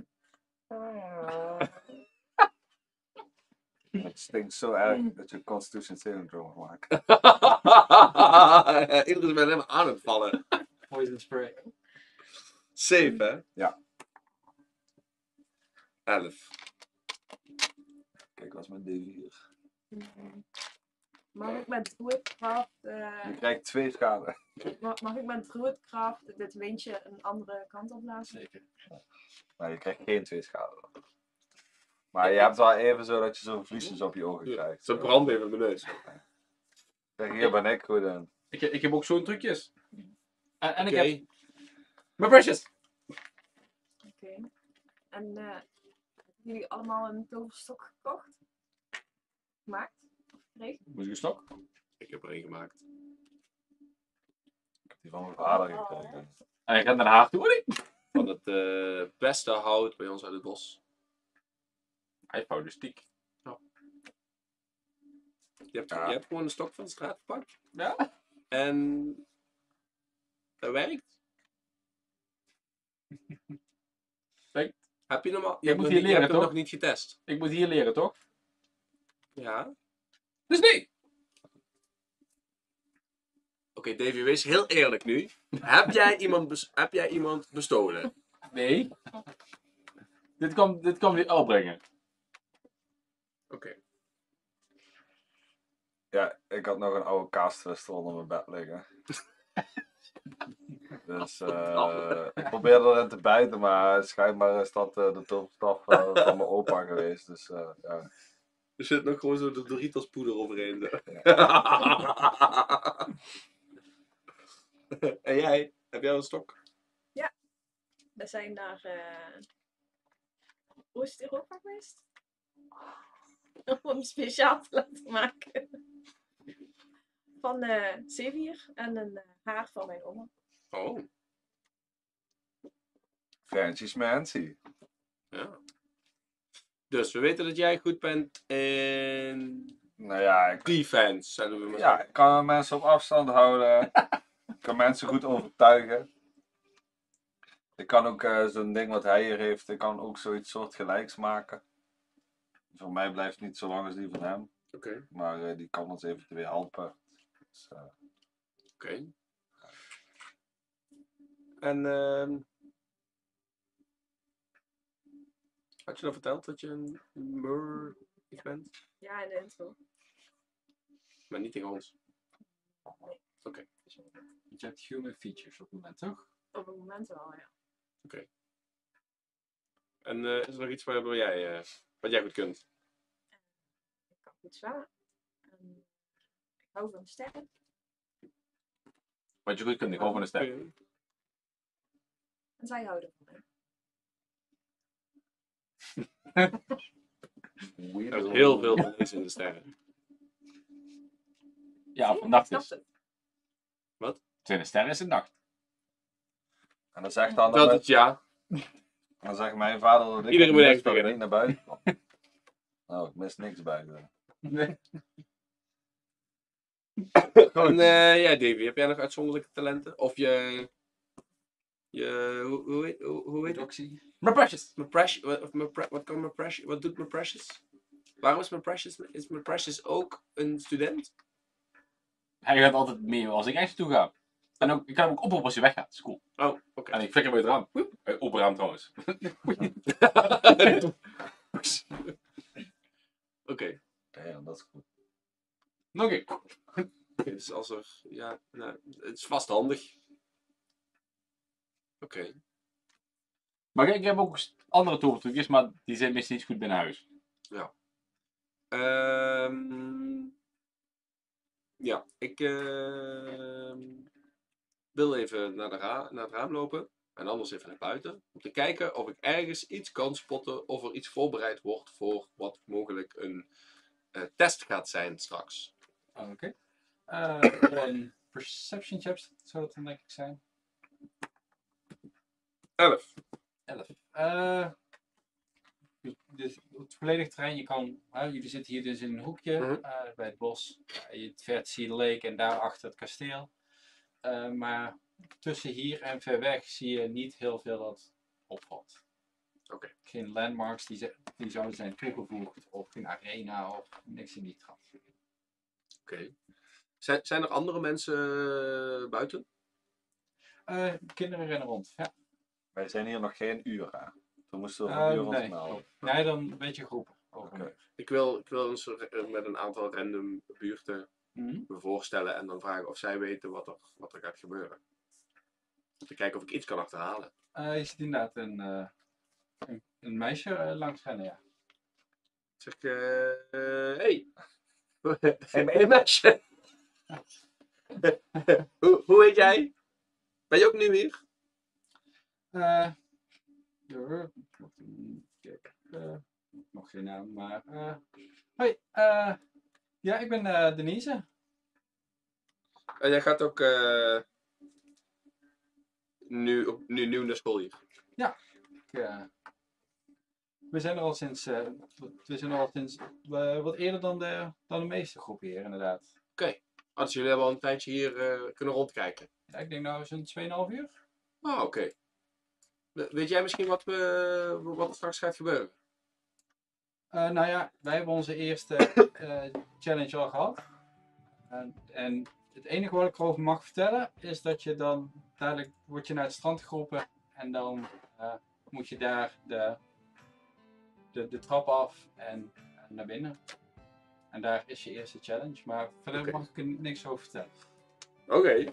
Het stinkt zo erg dat je Constitution Saving Throw mag maken. Iedereen is mij helemaal aan het vallen. Poison spray. Safe, hè? Ja. Elf. Kijk, wat is mijn D vier? Hmm. Mag ik met Druidcraft, eh, Je krijgt twee schade. mag, mag ik met Druidcraft dit windje een andere kant op laten? Zeker. Maar je krijgt geen twee schade. Maar je hebt wel even zo dat je zo vliesjes op je ogen krijgt. Ze brandt even mijn neus. Kijk, hier ben ik goed in. Ik, ik heb ook zo'n trucjes. En, en Oké. ik heb... Mijn precious! Oké. En eh, hebben jullie allemaal een toverstok gekocht? Gemaakt? Of gekregen? Moet ik een stok? Ik heb er één gemaakt. Ik heb die van mijn vader gekregen. En ik ren naar haar toe. Oei! Van het eh, beste hout bij ons uit het bos. Hij vouwt de stiek. Je hebt, Ja. je hebt gewoon een stok van de straat gepakt. Ja? En dat werkt. Kijk. Heb je hem, al, je Je hebt moet hem, hier niet- je leren, hebt hem toch? nog niet getest. Ik moet hier leren, toch? Ja. Dus nee! Oké, Davy, wees heel eerlijk nu. heb, jij iemand bes- heb jij iemand bestolen? Nee. Dit kwam, dit kwam weer opbrengen. Oké. Ja, ik had nog een oude kaastwister onder mijn bed liggen. Dus eh, ik probeerde erin te bijten, maar schijnbaar is dat eh, de toverstaf eh, van mijn opa geweest. Dus eh, ja. Er zit nog gewoon zo de Doritos poeder overheen. Zo. en jij? Heb jij een stok? We zijn naar eh Oost-Europa geweest. Om hem speciaal te laten maken. Van eh zeewier en een eh, haar van mijn oma. Oh, Fancy smancy. ja. Dus we weten dat jij goed bent in Nou ja, ik, defense, zullen we maar ja, ik kan mensen op afstand houden. Ik kan mensen goed overtuigen. Ik kan ook eh, zo'n ding wat hij hier heeft, ik kan ook zoiets soortgelijks maken. Voor mij blijft het niet zo lang als die van hem. Oké, Maar eh, die kan ons eventueel helpen. Dus, eh, oké. En ehm had je dan verteld dat je een mur bent? Ja, in de intro. Maar niet tegen ons. Nee. Oké. Want je hebt human features op het moment, toch? Op het moment wel, ja. En eh, is er nog iets waar jij, eh, wat jij goed kunt? Ik kan goed zwemmen. En hou van sterren. Wat je goed kunt, ik hou van een ster. En zij houden van mij. Er is heel veel te lezen in de sterren. Ja, Zie je? vannacht Ik is. snap het. Zijn de sterren is het nacht. En dan zegt dan, Dat dan, het ja. dan zegt mijn vader dat ik Iedereen op de moet mis dat ik beginnen. niet naar buiten kom. Nou, ik mis niks buiten. Nee. En uh, ja, Davy, heb jij nog uitzonderlijke talenten? Of je... je hoe, hoe, heet, hoe, hoe heet het? Doxy. Maar precious. Mijn precious, wat, of mijn pre- wat, kan mijn precious, wat doet mijn precious? Waarom is mijn precious, is mijn precious ook een student? Hij gaat altijd mee als ik ergens toe ga. En ook, ik kan hem ook oproepen als je weggaat. Dat is cool. Oh, oké. En ik flikker hem uit het raam. Woep. Eh, Open raam trouwens. Oké. Ja, dat is goed. Nog een. Dus als er, ja, nou, het is vast handig. Oké. Maar ik heb ook andere tovertrucjes, maar die zijn meestal niet goed binnen huis. Ehm ja, ik ehm wil even naar, de ra- naar het raam lopen. En anders even naar buiten. Om te kijken of ik ergens iets kan spotten. Of er iets voorbereid wordt voor wat mogelijk een eh, test gaat zijn straks. Oh, oké. Eh, een perception check zou dat dan denk ik zijn. elf. elf. Eh, dus het volledige terrein, je kan, uh, jullie zitten hier dus in een hoekje Mhm. uh, bij het bos. Uh, je ver zie je de lake en daarachter het kasteel. Uh, maar tussen hier en ver weg zie je niet heel veel dat opvalt. Oké. Geen landmarks die, ze, die zouden zijn toegevoegd of geen arena of niks in die trant. Oké. Okay. Zijn, zijn er andere mensen uh, buiten? Uh, kinderen rennen rond, ja. Wij zijn hier nog geen uur aan. We moesten Uh, een uur nee. ons melden. nee, dan een beetje groepen. Okay. Ik wil, ik wil eens uh, met een aantal random buurten mm-hmm. me voorstellen en dan vragen of zij weten wat er, wat er gaat gebeuren. Om te kijken of ik iets kan achterhalen. Uh, je ziet inderdaad een, uh, een, een meisje uh, langs rennen, ja. Zeg ik, uh, uh, hey. Hey, hey meisje. hoe, hoe heet jij? Ben je ook nieuw hier? Uh, kijk, uh, nog geen naam, maar... Uh, hoi, uh, ja, ik ben uh, Denise. En jij gaat ook uh, nu, op, nu nieuw naar school hier? Ja. Ik, uh, we zijn er al sinds, uh, we zijn er al sinds uh, wat eerder dan de, dan de meeste groepen hier, inderdaad. Oké. Okay. Oh, dus jullie hebben al een tijdje hier uh, kunnen rondkijken? Ja, ik denk nou zo'n twee komma vijf uur. Oh, oké. Okay. Weet jij misschien wat, we, wat er straks gaat gebeuren? Uh, nou ja, wij hebben onze eerste uh, challenge al gehad. Uh, en het enige wat ik erover mag vertellen is dat je dan dadelijk word je naar het strand geroepen en dan uh, moet je daar de, de, de trap af en, en naar binnen. En daar is je eerste challenge, maar verder okay. mag ik er niks over vertellen. Oké. Okay.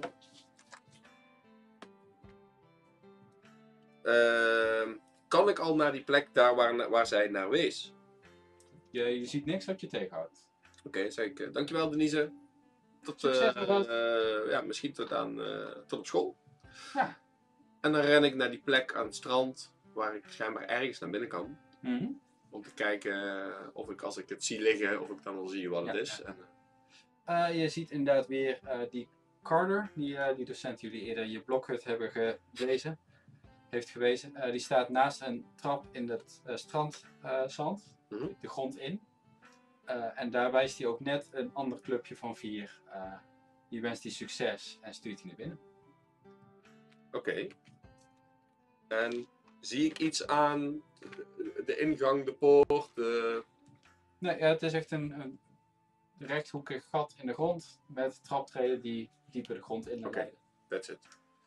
Uh, kan ik al naar die plek daar waar, waar zij naar wees? Je, je ziet niks wat je tegenhoudt. Oké, okay, zeg ik. Uh, dankjewel Denise. Tot, Succes, uh, uh, ja, misschien tot, aan, uh, tot op school. Ja. En dan ren ik naar die plek aan het strand, waar ik schijnbaar ergens naar binnen kan. Mm-hmm. Om te kijken uh, of ik, als ik het zie liggen, of ik dan al zie wat ja, het is. Ja. En, uh... Uh, je ziet inderdaad weer uh, die Carter, die, uh, die docent jullie eerder je blokhut hebben gewezen, heeft gewezen. Uh, die staat naast een trap in het uh, strandzand, uh, mm-hmm. de grond in. Uh, en daar wijst hij ook net een ander clubje van vier. Uh, die wenst hij succes en stuurt hij naar binnen. Oké. Okay. En zie ik iets aan de, de ingang, de poort? De... Nee, ja, het is echt een, een rechthoekig gat in de grond met traptreden die dieper de grond in leiden. Oké, okay. That's it.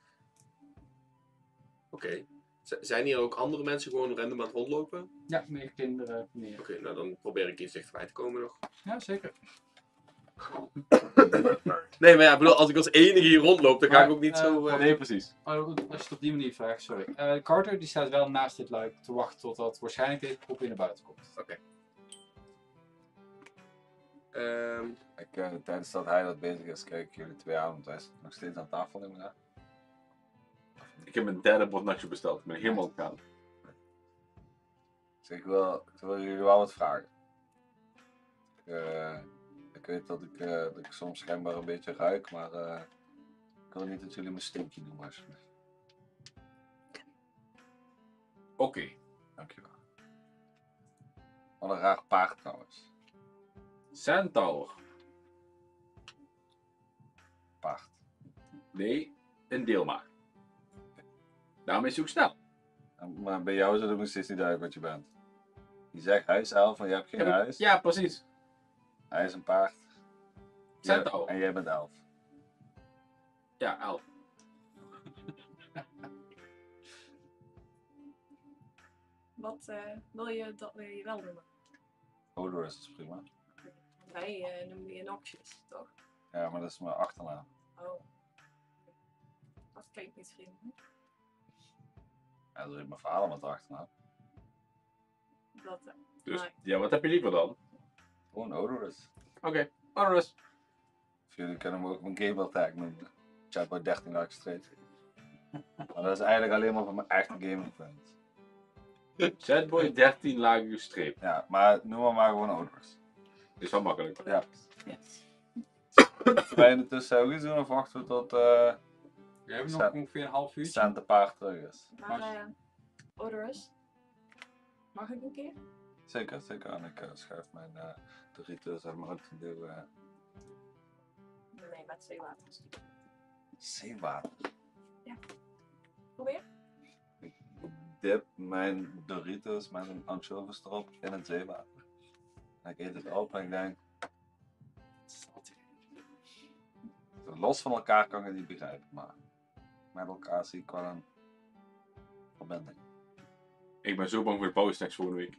Oké. Okay. Z- zijn hier ook andere mensen gewoon random aan het rondlopen? Ja, meer kinderen, meer. Oké, okay, nou dan probeer ik iets dichterbij te komen nog. Ja, zeker. Nee, maar ja, bedoel, als ik als enige hier rondloop, dan ga maar, ik ook niet uh, zo... Uh... Nee, precies. Als je het op die manier vraagt, sorry. Uh, Carter die staat wel naast dit luik te wachten totdat waarschijnlijk deze groep weer naar buiten komt. Oké. Okay. Um, Ik, uh, tijdens dat hij dat bezig is, kijk ik jullie twee aan, want hij zit nog steeds aan tafel in me. Ik heb mijn derde bord nacho besteld. Ik ben helemaal gaan. Dus ik wil, ik wil jullie wel wat vragen. Ik, uh, ik weet dat ik, uh, dat ik soms schijnbaar een beetje ruik, maar uh, ik wil niet dat jullie me stinkje noemen alsjeblieft. Oké. Okay. Dankjewel. Wat een raar paard trouwens. Centaur. Paard. Nee, een deelmaak. Daarom is hij ook snel. Maar bij jou is het nog steeds niet duidelijk wat je bent. Je zegt hij is elf en je hebt geen Ja, huis. ja, precies. Hij is een paard. Centaur. En jij bent elf. Ja, elf. Wat uh, wil, je, dat wil je wel noemen? Odorous is prima. Wij uh, noemen je Noxious, toch? Ja, maar dat is mijn achternaam. Oh. Dat klinkt niet vriendelijk. Ja, dat is mijn vader met de achternaam. Dat, uh, Dus, maar, ja, wat heb je liever dan? Gewoon Odorous. Oké, okay. Odorous. Of jullie kunnen hem ook mijn gamer tag noemen. Chatbot dertien like straight. Maar dat is eigenlijk alleen maar voor mijn echte gaming friends. Chatboy dertien lage streep. Ja, maar noem maar, maar gewoon Odorous. Is wel makkelijk. Ja. yes. Wij in de tussentijd ook iets doen of wachten we tot uh, We hebben nog Cent- ongeveer een half uurtje. Cent de paard terug is? Maar, uh, Odorous, mag ik een keer? Zeker, zeker. En ik uh, schuif mijn uh, Doritos uit mijn auto. Uh... Nee, met zeewaters. Zeewater. Probeer. Ik dip mijn Doritos met een anchovies erop in het zeewater. En ik eet het op en ik denk... Los van elkaar kan ik het niet begrijpen, maar met elkaar zie ik wel een verbinding. Ik ben zo bang voor de power snacks volgende week.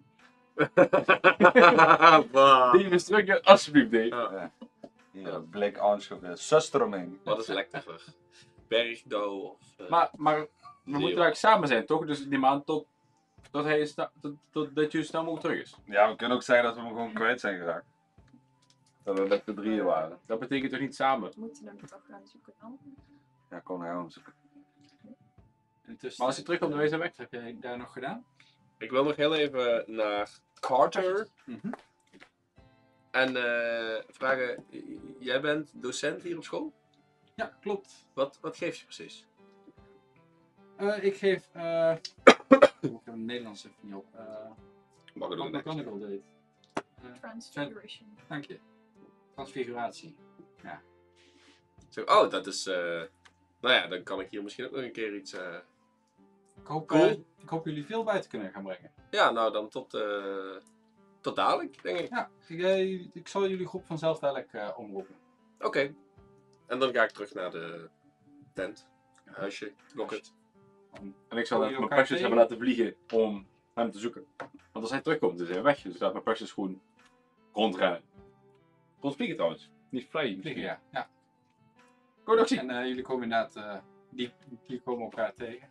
Bah. Die is terug, alsjeblieft, Dave. Ja. Hier, een blik anchovies. Sustroming. Wat is lekkerder? Bergdauw of... uh, Maar, maar we moeten eigenlijk samen zijn, toch? Dus die maand tot, tot, hij is sta- tot, tot dat je snel mogelijk terug is. Ja, we kunnen ook zeggen dat we hem gewoon kwijt zijn geraakt. Dat we met de drieën waren. Dat betekent toch niet samen? We moeten hem toch gaan zoeken dan? Ja, kon hij hem zoeken. Intussen, Maar als hij terugkomt, dan is hij weg. Wat heb jij daar nog gedaan? Ik wil nog heel even naar Carter. Mhm. En eh, vragen, j- jij bent docent hier op school? Ja, klopt. Wat, wat geef je precies? Uh, ik geef... Uh, ik heb een Nederlands even niet op. Uh, Mag ik wat doen? McGonagall deed. Uh, Transfiguration. dank je. Transfiguratie. Zo, oh, dat is... eh, nou ja, dan kan ik hier misschien ook nog een keer iets... eh, Ik hoop, Cool. uh, ik hoop jullie veel bij te kunnen gaan brengen. Ja, nou dan tot, eh, tot dadelijk, denk ik. Ja, ik, uh, ik zal jullie groep vanzelf dadelijk uh, omroepen. Oké. En dan ga ik terug naar de tent. Huisje, locket. En ik zal Kom dat je mijn elkaar Precious tegen? hebben laten vliegen om hem te zoeken. Want als hij terugkomt, is hij weg. Dus laat mijn Precious gewoon rondrennen. Rondvliegen trouwens. Niet fly misschien. Vliegen, ja. ja. Kon je nog zien? En uh, jullie komen inderdaad... Uh, die, die komen elkaar tegen.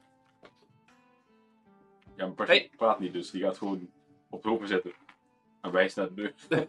Ja, mijn Precious Hey. praat niet, dus die gaat gewoon op de hoofd zitten. En wijst naar de deur.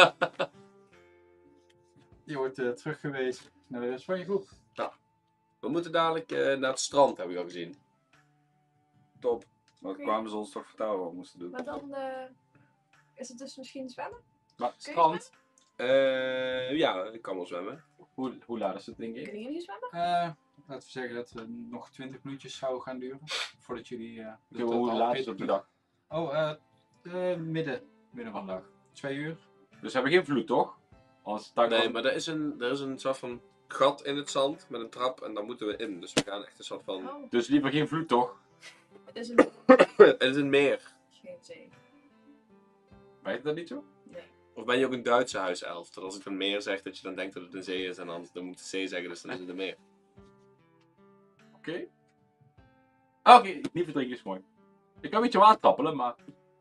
Je wordt uh, teruggewezen naar de rest van je groep. We moeten dadelijk eh, naar het strand, heb ik al gezien. Top. Wat Oké. kwamen ze ons toch vertellen wat we moesten doen? Maar dan uh, is het dus misschien zwemmen? Maar Kun je strand, Eh, ja, ik kan wel zwemmen. hoe, hoe laat is het denk ik? Kunnen jullie zwemmen? Uh, laten we zeggen dat het nog twintig minuutjes zou gaan duren. Voordat jullie... Uh, Oké, maar hoe laat is het op de dag? Oh, uh, uh, midden. Midden van de dag. Twee uur. Dus we hebben geen vloed, toch? Anders sta ik Nee, wel- maar er is, een, er is een soort van gat in het zand met een trap en daar moeten we in. Dus we gaan echt een soort van... Oh, Dus liever geen vloed, toch? het is een... Het is een meer. Geen zee. Weet je dat niet zo? Nee. Of ben je ook een Duitse huiself? Dat als ik een meer zeg, dat je dan denkt dat het een zee is en dan, dan moet het zee zeggen, dus dan is het een meer. Oké. Ah, oké, niet verdrinken is mooi. Ik kan een beetje water trappelen, maar...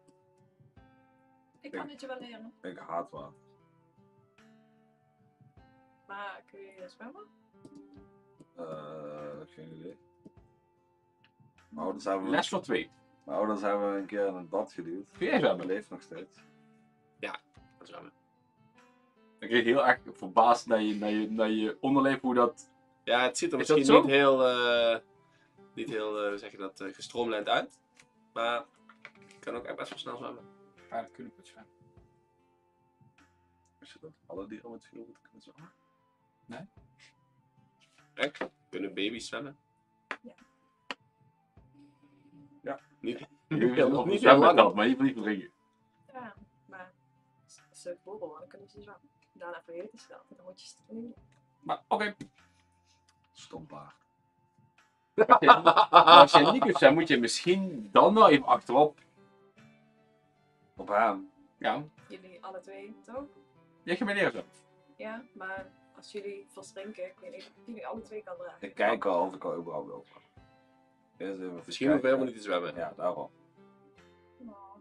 Ik kan het je wel leren. Ik haat water. Maar kun je zwemmen? Uh, geen idee. Mijn ouders hebben, Les voor twee. mijn ouders hebben een keer in het bad geduwd. Kun jij zwemmen? Mijn leeft nog steeds. Dat zwemmen. Ik kreeg heel erg verbaasd naar je, naar je, naar je onderlijf hoe dat... Ja, het ziet er Is dat misschien zo? niet heel, eh, niet heel eh, hoe zeg je dat, uh, gestroomlijnd uit. Maar ik kan ook echt best wel snel zwemmen. Ja, dat kunnen we het zwemmen. Is het dat alle dieren met veel goed kunnen zwemmen? Echt? Kunnen baby's zwemmen? Ja. Ja. Niet, Ik niet weet heel, niet of niet het heel zwemmen lang. telt, maar in ieder geval niet drinken. Ja, maar als ze borrelen, dan kunnen ze zwemmen. Daarna vergeten ze dat. Dan moet je ze niet doen. Maar oké. Stompaard. Als je- maar als je niet kunt zwemmen, moet je misschien dan wel even achterop. Op hem. Ja, Jullie alle twee, toch? je gaat mij neer zo. Ja, maar als jullie verdrinken, ik weet niet of jullie alle twee kan dragen. Ik kijk wel of ik al überhaupt wil. Eerst even Misschien hoeven we helemaal niet te zwemmen. Ja, daarom. Oh.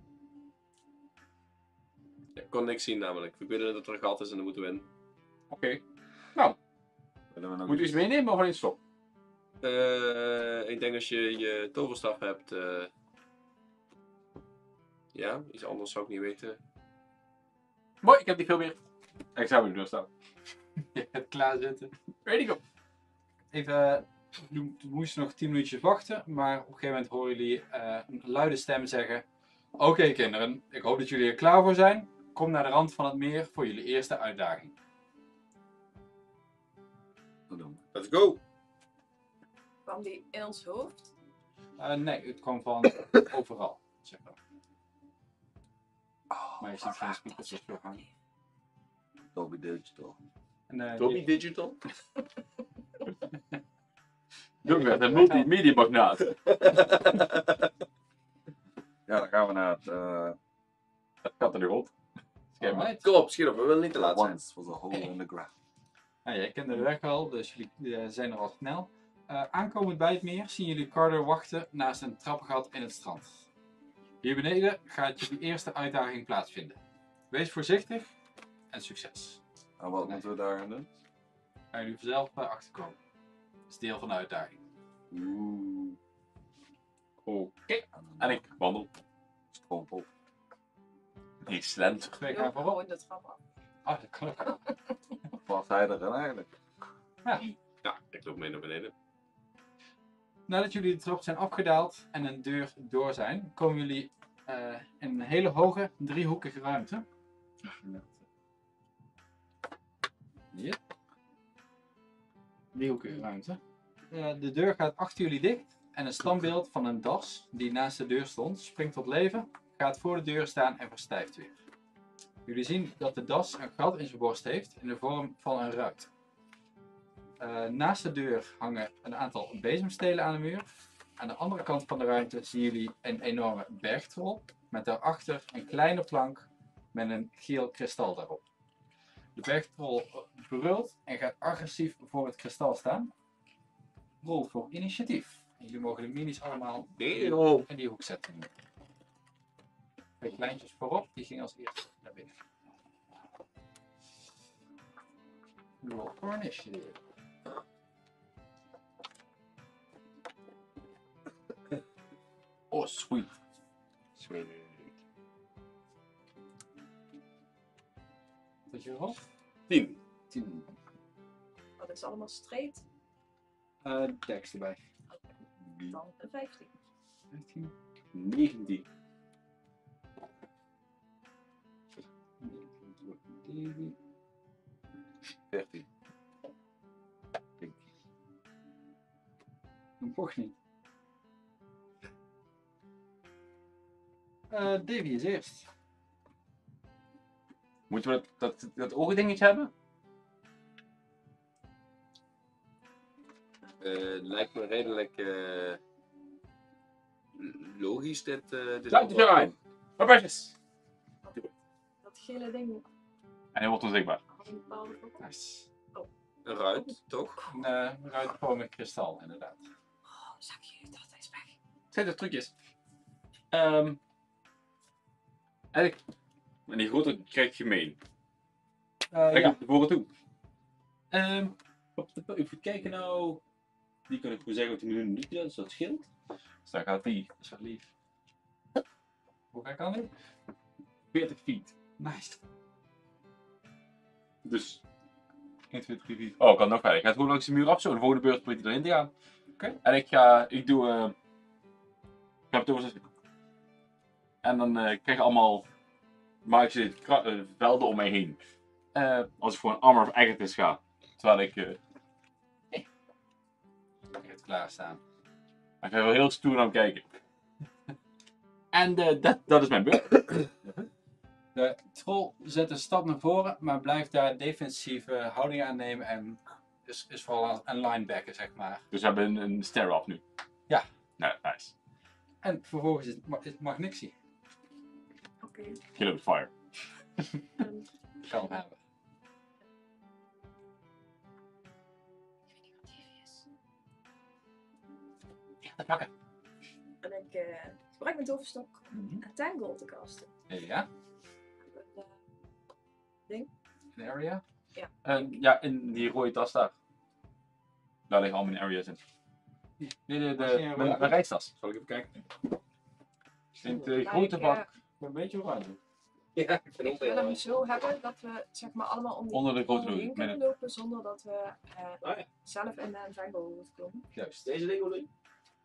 Ik kon niks zien namelijk. We kunnen dat er een gat is en dan moeten we in. Oké. Willen we nog Moet je iets meenemen of alleen stop? Eh, ik denk als je je toverstaf hebt. eh, ja, iets anders zou ik niet weten. Mooi, ik heb niet veel meer. Ik zou weer deur staan. Je hebt klaarzitten. Weet ik op. Even, eh, we moesten nog tien minuutjes wachten, maar op een gegeven moment horen jullie eh, een luide stem zeggen: Oké kinderen, ik hoop dat jullie er klaar voor zijn. Kom naar de rand van het meer voor jullie eerste uitdaging. Wat doen we? Let's go! Kwam die in ons hoofd? Eh, nee, het kwam van overal. Zeg maar. Maar je ziet geen speakers of zo gaan. Dolby Digital. En, eh, Dolby die- Digital? Doe met een multimedia magnaat. Ja, dan gaan we naar het uh, Dat gaat er nu op. Alright. Kom op, schiet op, we willen niet te laat zijn. Once was a hole in the ground. Nou, jij kent de weg al, dus jullie eh, zijn er al snel. Eh, aankomend bij het meer zien jullie Carter wachten naast een trappengat in het strand. Hier beneden gaat jullie eerste uitdaging plaatsvinden. Wees voorzichtig en succes. En wat moeten we daar gaan doen? Gaan jullie vanzelf bij achterkomen. Dat is deel van de uitdaging. Oeh. Oké. En ik wandel. Strompel. Ik slent. Twee Loop gaan voorop. gewoon de trap af. Ah, dat kan ook. Was hij er dan eigenlijk? Ja, ik loop mee naar beneden. Nadat jullie de trap zijn afgedaald en een deur door zijn, komen jullie eh, in een hele hoge, driehoekige ruimte. Hier. Driehoekige ruimte. Eh, de deur gaat achter jullie dicht en een standbeeld van een das die naast de deur stond, springt tot leven, gaat voor de deur staan en verstijft weer. Jullie zien dat de das een gat in zijn borst heeft in de vorm van een ruit. Uh, naast de deur hangen een aantal bezemstelen aan de muur. Aan de andere kant van de ruimte zien jullie een enorme bergtrol met daarachter een kleine plank met een geel kristal daarop. De bergtrol brult en gaat agressief voor het kristal staan. Rol voor initiatief. En jullie mogen de minis allemaal Nee, joh. in die hoek zetten. Twee kleintjes voorop, die gingen als eerste naar binnen. Roll for initiative. Oh, sweet. Sweet. Wat je erop? tien. tien. Dat is allemaal streed. Uh, tekst erbij. Dan een vijftien. vijftien. negentien. negentien. veertien. Dat mocht niet. Uh, Davy is eerst. Moeten we dat, dat, dat ogendingetje hebben? Uh, lijkt me redelijk uh, logisch dit. Uh, dit Sluit de deur aan. Hoppertjes. Dat gele ding En hij wordt onzichtbaar. had een bepaalde vorm. Nice. Een ruit, toch? Een uh, ruitvormig kristal, inderdaad. Oh, zakje, dat is weg. Zijn er trucjes? Um, eigenlijk, en die grote krijg je mee. Uh, Kijk ja. naar voren toe. Um, Op de, even kijken nou. Die kan ik goed zeggen wat die miljoen doet, dus dat scheelt. Dus dan gaat die dat is wel lief. Hoe ga ik aan nu? veertig feet. Nice. Dus. één, twee, drie, vier. Oh, ik kan nog verder. Ik ga het gewoon langs de muur af zo. De volgende beurt probeert hij erin te gaan. Oké. Okay. En ik ga, ik doe, uh, ik heb het over zes. En dan uh, krijg je allemaal, maak ik ze uh, velden om mij heen. Uh, als ik voor een Armor of Agathis ga. Terwijl ik, uh, Ik heb het klaarstaan. ik ga wel heel stoer naar hem kijken. En uh, dat, dat is mijn beurt. De troll zet een stap naar voren, maar blijft daar defensieve houding aan nemen en is, is vooral een linebacker, zeg maar. Dus we hebben een, een stare-off nu. Ja. Nou, nice. En vervolgens is het, is het Magnixie. Oké. Kill with fire. Um, Kan hem hebben. Dat pakken. en ik uh, gebruik mijn toverstok om Entangle te casten. Ja, Uh, ding. een area. Uh, ja, in die rode tas daar. Daar liggen al mijn areas in. Nee, de, de, Als je een mijn, rode- mijn reistas. Zal ik even kijken? In de Maar grote ik, bak. uh, Een beetje oranje. Ja, ik vind ik ook wil hem wel. zo hebben dat we zeg maar allemaal om die Onder de grote troll heen rode, kunnen midden. lopen zonder dat we uh, Ah, ja. zelf in de Entangle hoeven te komen. Juist. Deze ding wil ik.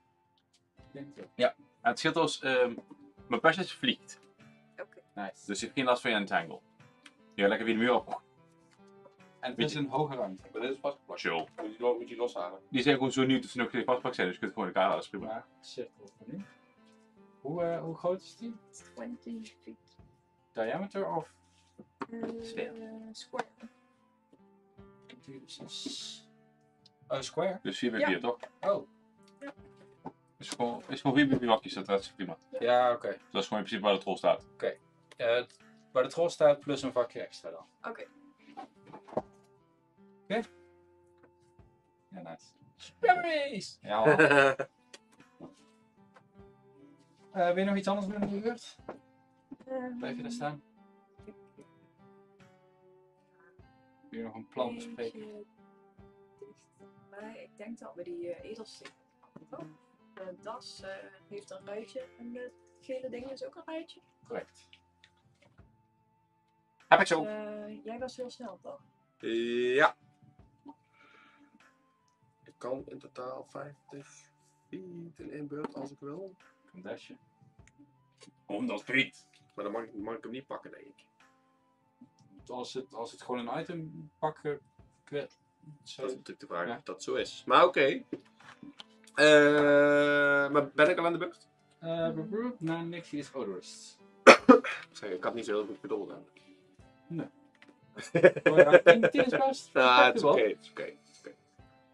En het scheelt als um, mijn passage vliegt. Oké. Nice. Dus je hebt geen last van je entangle. Je gaat lekker weer de muur op. En het is een hoge ruimte. Maar dit is vastgeplakt. Chill. Moet je, lo- moet je loshalen. Die zijn gewoon zo nieuw dat ze nog geen vastpak zijn, dus je kunt het gewoon in elkaar halen, dat is prima. Maar cirkel voor nu. Hoe, uh, hoe groot is die? twintig feet. Diameter of? Uh, Square. Square. Oh, square? Dus vier bij Ja. vier toch? Oh. Is gewoon, is gewoon vier bij vier wakjes, dat is prima. Ja, oké. Dus dat is gewoon in principe waar de troll staat. Uh, waar de troll staat plus een vakje extra dan. Oké. Ja, nice. Space! Ja, hoor. Uh, wil je nog iets anders doen in de beurt? Um, Blijf je daar staan? Wil je nog een plan bespreken? Maar ik denk dat we die uh, edelsteen. Oh, de das uh, heeft een ruitje en de gele ding is ook een ruitje. Correct. Heb ik zo. Uh, jij was heel snel toch? Ja. Ik kan in totaal vijftig feet in één beurt als ik wil. Een dasje. Om dat friet. Maar dan mag ik, mag ik hem niet pakken, denk ik. Als het, als het gewoon een item pakken. Kwet. Zo. Dat is natuurlijk de vraag Ja. of dat zo is. Maar oké. Okay. Uh, maar ben ik al aan de beurt? Uh, beroep naar Nixie is odorous. Zeg, ik had niet zo heel goed bedoeld. Hè. Oh ja, tien, tien is best. Ah, het is oké. Respectable. Het is oké. het is oké.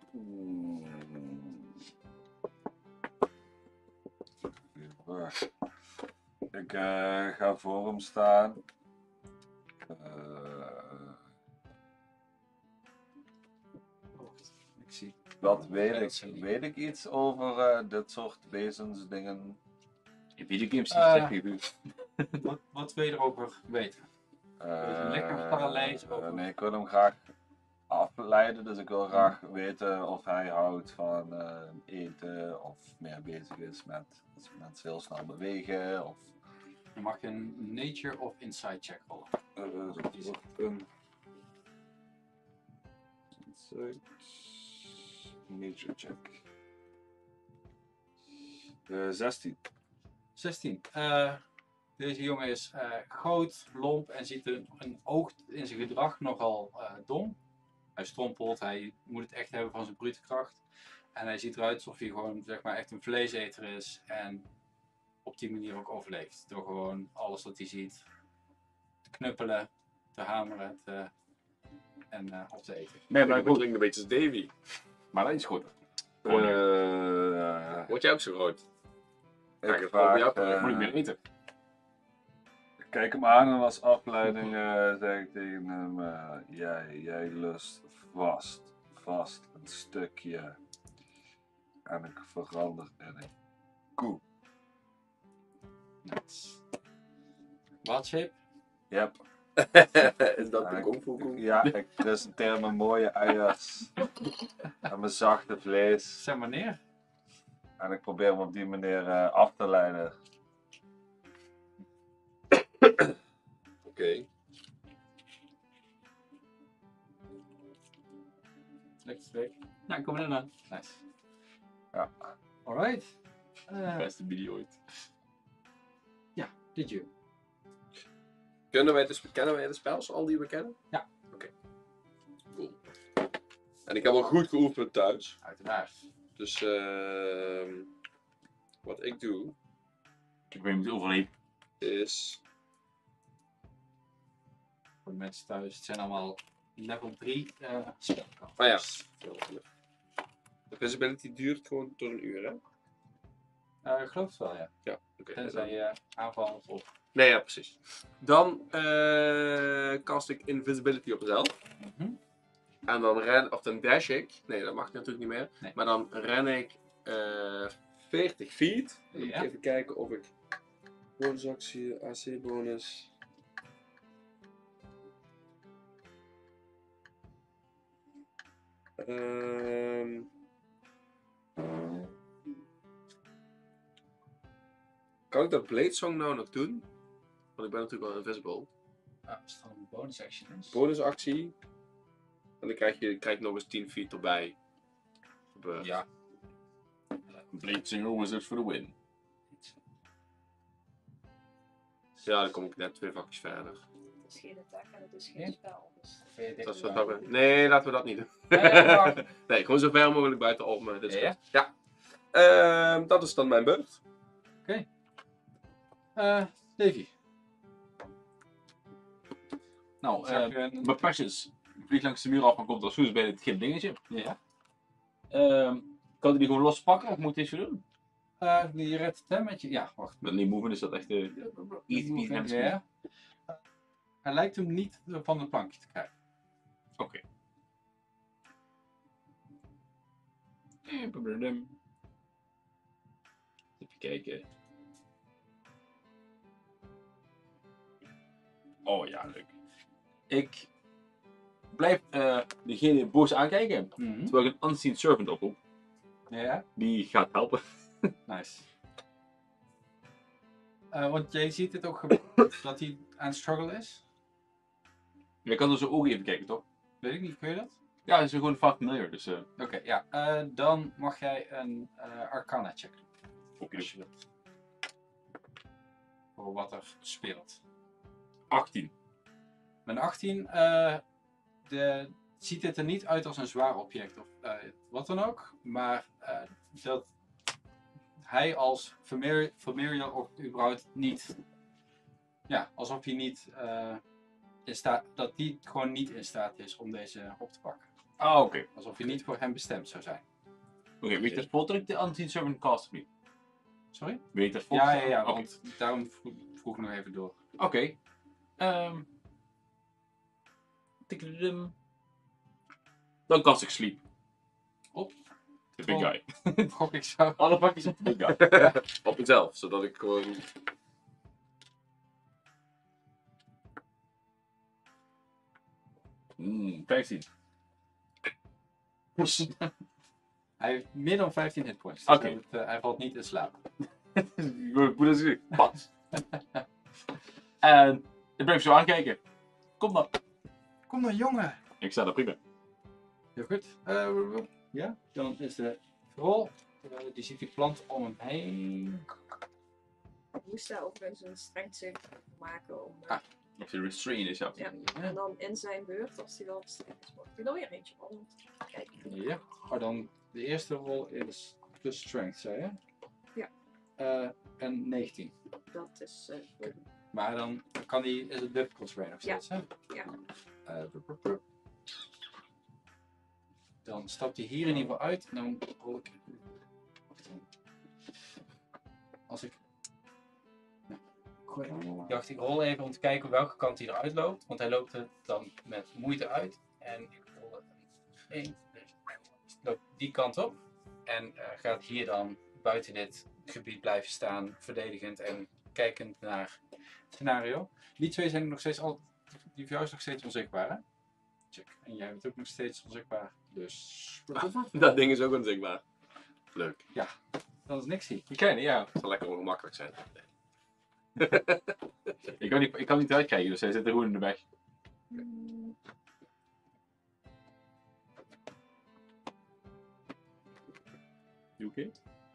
Ik uh, ga voor hem staan. Uh, Nixie. wat weet Ja, dat ik? zie je. Weet ik iets over uh, dit soort wezens, dingen? In videogames Uh, zeg je. Wat, wat wil je erover weten? Uh, lekker parallel over. uh, nee, ik wil hem graag afleiden, dus ik wil graag weten of hij houdt van uh, eten of meer bezig is met, als mensen heel snel bewegen of... Dan mag je een nature of insight check rollen. Uh, dat wordt een... Insight... Nature check. Uh, zestien. zestien. Uh, deze jongen is uh, groot, lomp en ziet een, een oog in zijn gedrag nogal uh, dom. Hij strompelt, hij moet het echt hebben van zijn brute kracht. En hij ziet eruit alsof hij gewoon zeg maar, echt een vleeseter is en op die manier ook overleeft. Door gewoon alles wat hij ziet te knuppelen, te hameren te, en uh, op te eten. Nee, Maar maar ik goed. klinkt een beetje als Davy. Maar dat is goed. Uh, Word jij ook zo groot? Kijk, ik het valt bij jou vraag, toch, Moet ik uh, meer eten? ik kijk hem aan en als afleiding uh, zeg ik tegen hem, uh, jij, jij lust vast, vast een stukje en ik verander in een koe. Nice. Wild shape? Yep. Is dat En de ik- kung fu koe? Ja, ik presenteer mijn mooie eiers en mijn zachte vlees Zeg maar neer. en ik probeer hem op die manier uh, af te leiden. Oké. Slechte streek. Nou, kom er dan aan. Nice. Ja. Alright. Uh, Beste video ooit. did you? Kunnen wij de, kennen wij de spels al die we kennen? Ja. Oké. Okay. Cool. En ik heb al goed geoefend thuis. Uiteraard. Dus uh, wat ik doe Ik weet niet overleven. is... Voor de mensen thuis, het zijn allemaal level drie uh, spelkaarten. Ah ja. De visibility duurt gewoon tot een uur, hè? Uh, ik geloof het wel, ja. Ja, oké. Okay. Tenzij je aanvalt of... Nee, ja, precies. Dan uh, cast ik invisibility op mezelf. Mm-hmm. En dan ren, of dan dash ik. Nee, dat mag natuurlijk niet meer. Nee. Maar dan ren ik uh, veertig feet. Dan moet Ja. ik even kijken of ik bonusactie, A C bonus. Um, kan ik dat Blade Song nou nog doen? Want ik ben natuurlijk wel invisible. Ah, als het dan een bonus action is. Bonusactie. En dan krijg je krijg je nog eens tien feet erbij. Gebeurt. Ja. Blade Singer Wizard for the win. Ja, dan kom ik net twee vakjes verder. Het is geen attack en het is geen Ja. spel. Dus... Dat is wat dat we... Nee, laten we dat niet doen. Nee, maar- Nee, gewoon zo ver mogelijk buiten op me. Dit is Ja? goed. Ja. Ehm, dat is dan mijn beurt. Uh, Davy. Nou, Zag uh, je een- mijn Precious vliegt langs de muur af en komt als goed bij dit geel dingetje. Ja. Uh, kan hij die gewoon lospakken of moet ik dit zo doen? Uh, die redt het met je. Ja, wacht. Met niet moving is dat echt uh, easy peasy lemon squeeze. Ja. Uh, hij lijkt hem niet van het plankje te krijgen. Oké. Okay. Even kijken. Oh ja, leuk. Ik blijf uh, degene boos aankijken, Mm-hmm. terwijl ik een Unseen Servant oproep. Ja, Die gaat helpen. nice. Uh, want jij ziet het ook gebeuren dat hij aan het struggle is. Je kan door zijn ogen even kijken, toch? Weet ik niet, kun je dat? Ja, hij is gewoon vaak familiar, dus... Uh... Oké, okay, ja. Uh, dan mag jij een uh, Arcana check doen. Oké, Als je wilt. Voor wat er speelt. achttien. Met een achttien uh, de, ziet het er niet uit als een zwaar object of uh, wat dan ook. Maar uh, dat hij als familiar of überhaupt niet... Ja, alsof hij niet... Uh, in staat, dat hij gewoon niet in staat is om deze op te pakken. Ah, oké. Okay. Alsof hij niet voor hem bestemd zou zijn. Oké, okay, weet je dat dat ik de Unseen Servant cast of niet? Sorry? Weet je dat Ja, ja, ja, okay. want daarom vroeg, vroeg ik nog even door. Oké. Okay. Um, dan kast ik sleep. Op? De big guy. Gok ik zo. Alle pakjes op de big guy. Op mezelf, zodat ik gewoon... Mm, vijftien. Hij heeft meer dan vijftien hitpoints. Dus okay. uh, hij valt niet in slaap. Hoe is het? Pas. En ik blijf zo aankijken. Kom dan. Kom dan, jongen. Ik sta daar prima. Heel goed. Uh, ja, dan is de rol. Uh, die ziet die plant om hem heen. Ik moest daar overigens een strength save maken om... Uh, ah. Of je restrain is, ja. ja. En dan in zijn beurt, als hij wel streng is, mag hij er weer eentje van. Kijk. Ja, maar dan de eerste rol is plus strength, zei je? Ja. Uh, en negentien. Dat is... Uh, okay. Maar dan kan hij, is het difficult terrain of steeds, ja. hè? Ja. Uh, brup, brup, brup. Dan stapt hij hier in ieder geval uit en dan rol ik... Als ik... Ik dacht, ik rol even om te kijken welke kant hij eruit loopt, want hij loopt er dan met moeite uit. En ik rol het één, dus loopt die kant op en uh, gaat hier dan buiten dit gebied blijven staan, verdedigend en kijkend naar het scenario. Die twee zijn nog steeds al, die voor jou is nog steeds onzichtbaar, hè? Check. En jij bent ook nog steeds onzichtbaar, dus... Dat ding is ook onzichtbaar. Leuk. Ja, dat is niks hier. Ik ken het, ja. Het zal lekker ongemakkelijk zijn. ik, kan niet, ik kan niet uitkijken, dus hij zit er gewoon in de weg. Mm. You oké?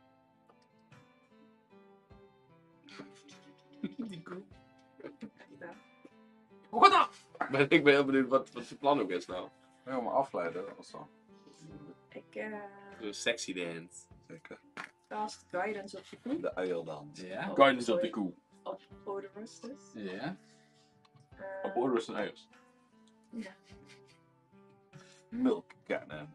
Die koe. Ja. Wat dan? Maar ik ben heel benieuwd wat, wat je plan ook is nou. Ja, om afleiden of zo. Ik uh, Zo'n sexy dance. Zeker. cast guidance op de koe. De uierdans. Ja. Oh, Guidance op de sorry. koe. Op Odorous dus. Ja. Uh, Op orders en eiers. ja. Milk cannon.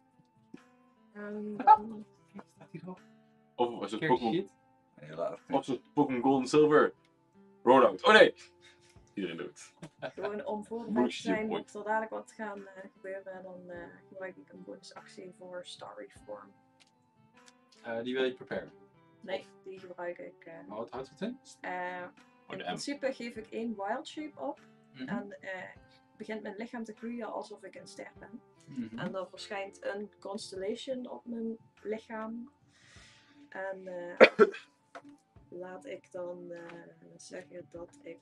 En dan Staat die erop? Of was het Kijk, Pokémon? shit. Helaas. Of het Pokémon Gold en Silver? Rollout. Oh nee! Iedereen doet. gewoon om voorbereid te Moest je zijn, mooi. mocht er dadelijk wat gaan uh, gebeuren, en dan uh, gebruik ik een bonusactie voor Starry Form. Uh, die wil je preparen. Nee, die gebruik ik. Uh, Maar wat houdt het in? uh, Oh, in de M. principe geef ik één wild shape op. Mhm. En uh, begint mijn lichaam te groeien alsof ik een ster ben. Mhm. En dan verschijnt een constellation op mijn lichaam. En uh, laat ik dan uh, zeggen dat ik.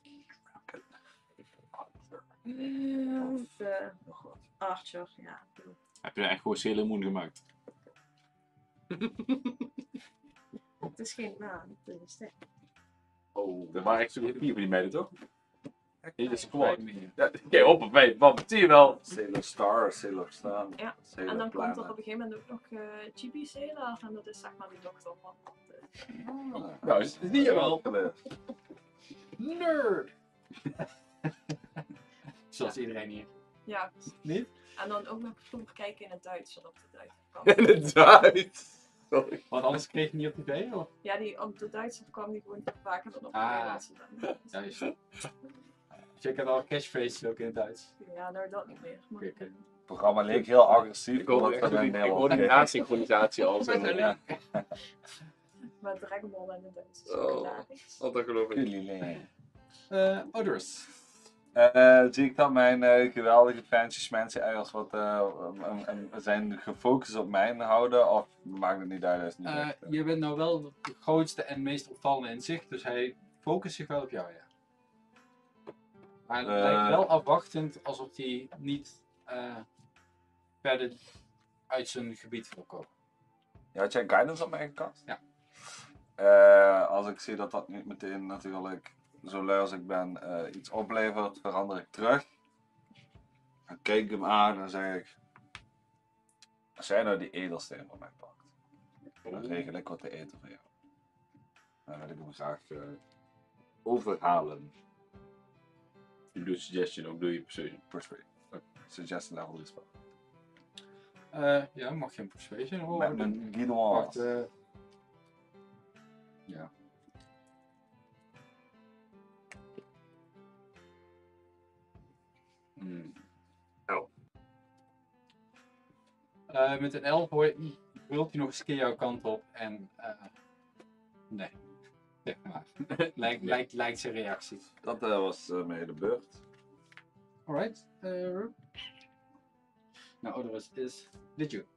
Of uh, Archer, ja. Heb je echt gewoon Sailor Moon gemaakt? Het is geen maan, het is een ster. Oh, dat waren echt zo'n vier van die meiden toch? Dit is gewoon. Vijf meer. Ja, kijk op op mij, bam, zie je wel. Sailor Star, Sailor Staan. Ja, Sailor En dan komt er Planet. op een gegeven moment ook nog uh, Chibi Sailor, en dat is zeg maar die dokter van. Uh, Nou, zie je wel. Nerd! Zoals iedereen hier. ja, Niet? en dan ook nog vroeger kijken in het Duits, zodat het Duits kwam. In het Duits. Sorry. Want anders kreeg je niet op tv, of? Ja, die, op de Duits kwam die gewoon vaker dan op de Ah. Nederlandse dan. Ja, is zo. Check had al catchphrases ook in het Duits. Ja, nou dat niet meer. Maar, Oké, oké. Het programma leek heel agressief. Ik hoorde omdat echt we die- in ik Nederland hoorde die keken. nasynchronisatie al zo. Ja. maar Dragon Ball in het Duits is Oh. ook hilarisch. Oh, dat geloof ik. Jullie leren. Uh, Odorous. Eh, zie ik dat mijn eh, geweldige fancy smancy eiers wat eh, um, um, zijn gefocust op mij houden, of maakt het niet uit, dat is niet Uh, echt, eh. je bent nou wel de grootste en meest opvallende in zich, dus hij focust zich wel op jou, ja. Maar het Eh. lijkt wel afwachtend alsof hij niet uh, verder uit zijn gebied wil komen. Ja, had jij guidance op mij gekast? Ja. Eh, als ik zie dat dat niet meteen natuurlijk, zo lui als ik ben, eh, iets oplevert, verander ik terug. Dan kijk ik hem aan en zeg ik, als jij nou die edelsteen van mij pakt, dan regel ik wat te eten voor jou. Dan wil ik hem graag eh, overhalen. Je doet suggestion, ook doe je persuasion. Persuade. Suggestion level is wel. Uh, ja, mag je een persuasion Met horen? mijn guide Wacht, uh, ja. Hmm. Uh, met een elf hoor je, wilt hij nog eens een keer jouw kant op en uh, nee, zeg maar. lijkt, lijkt, lijkt zijn reactie. Dat uh, was uh, mee de beurt. Alright. Uh, nou, Odorous is dit you.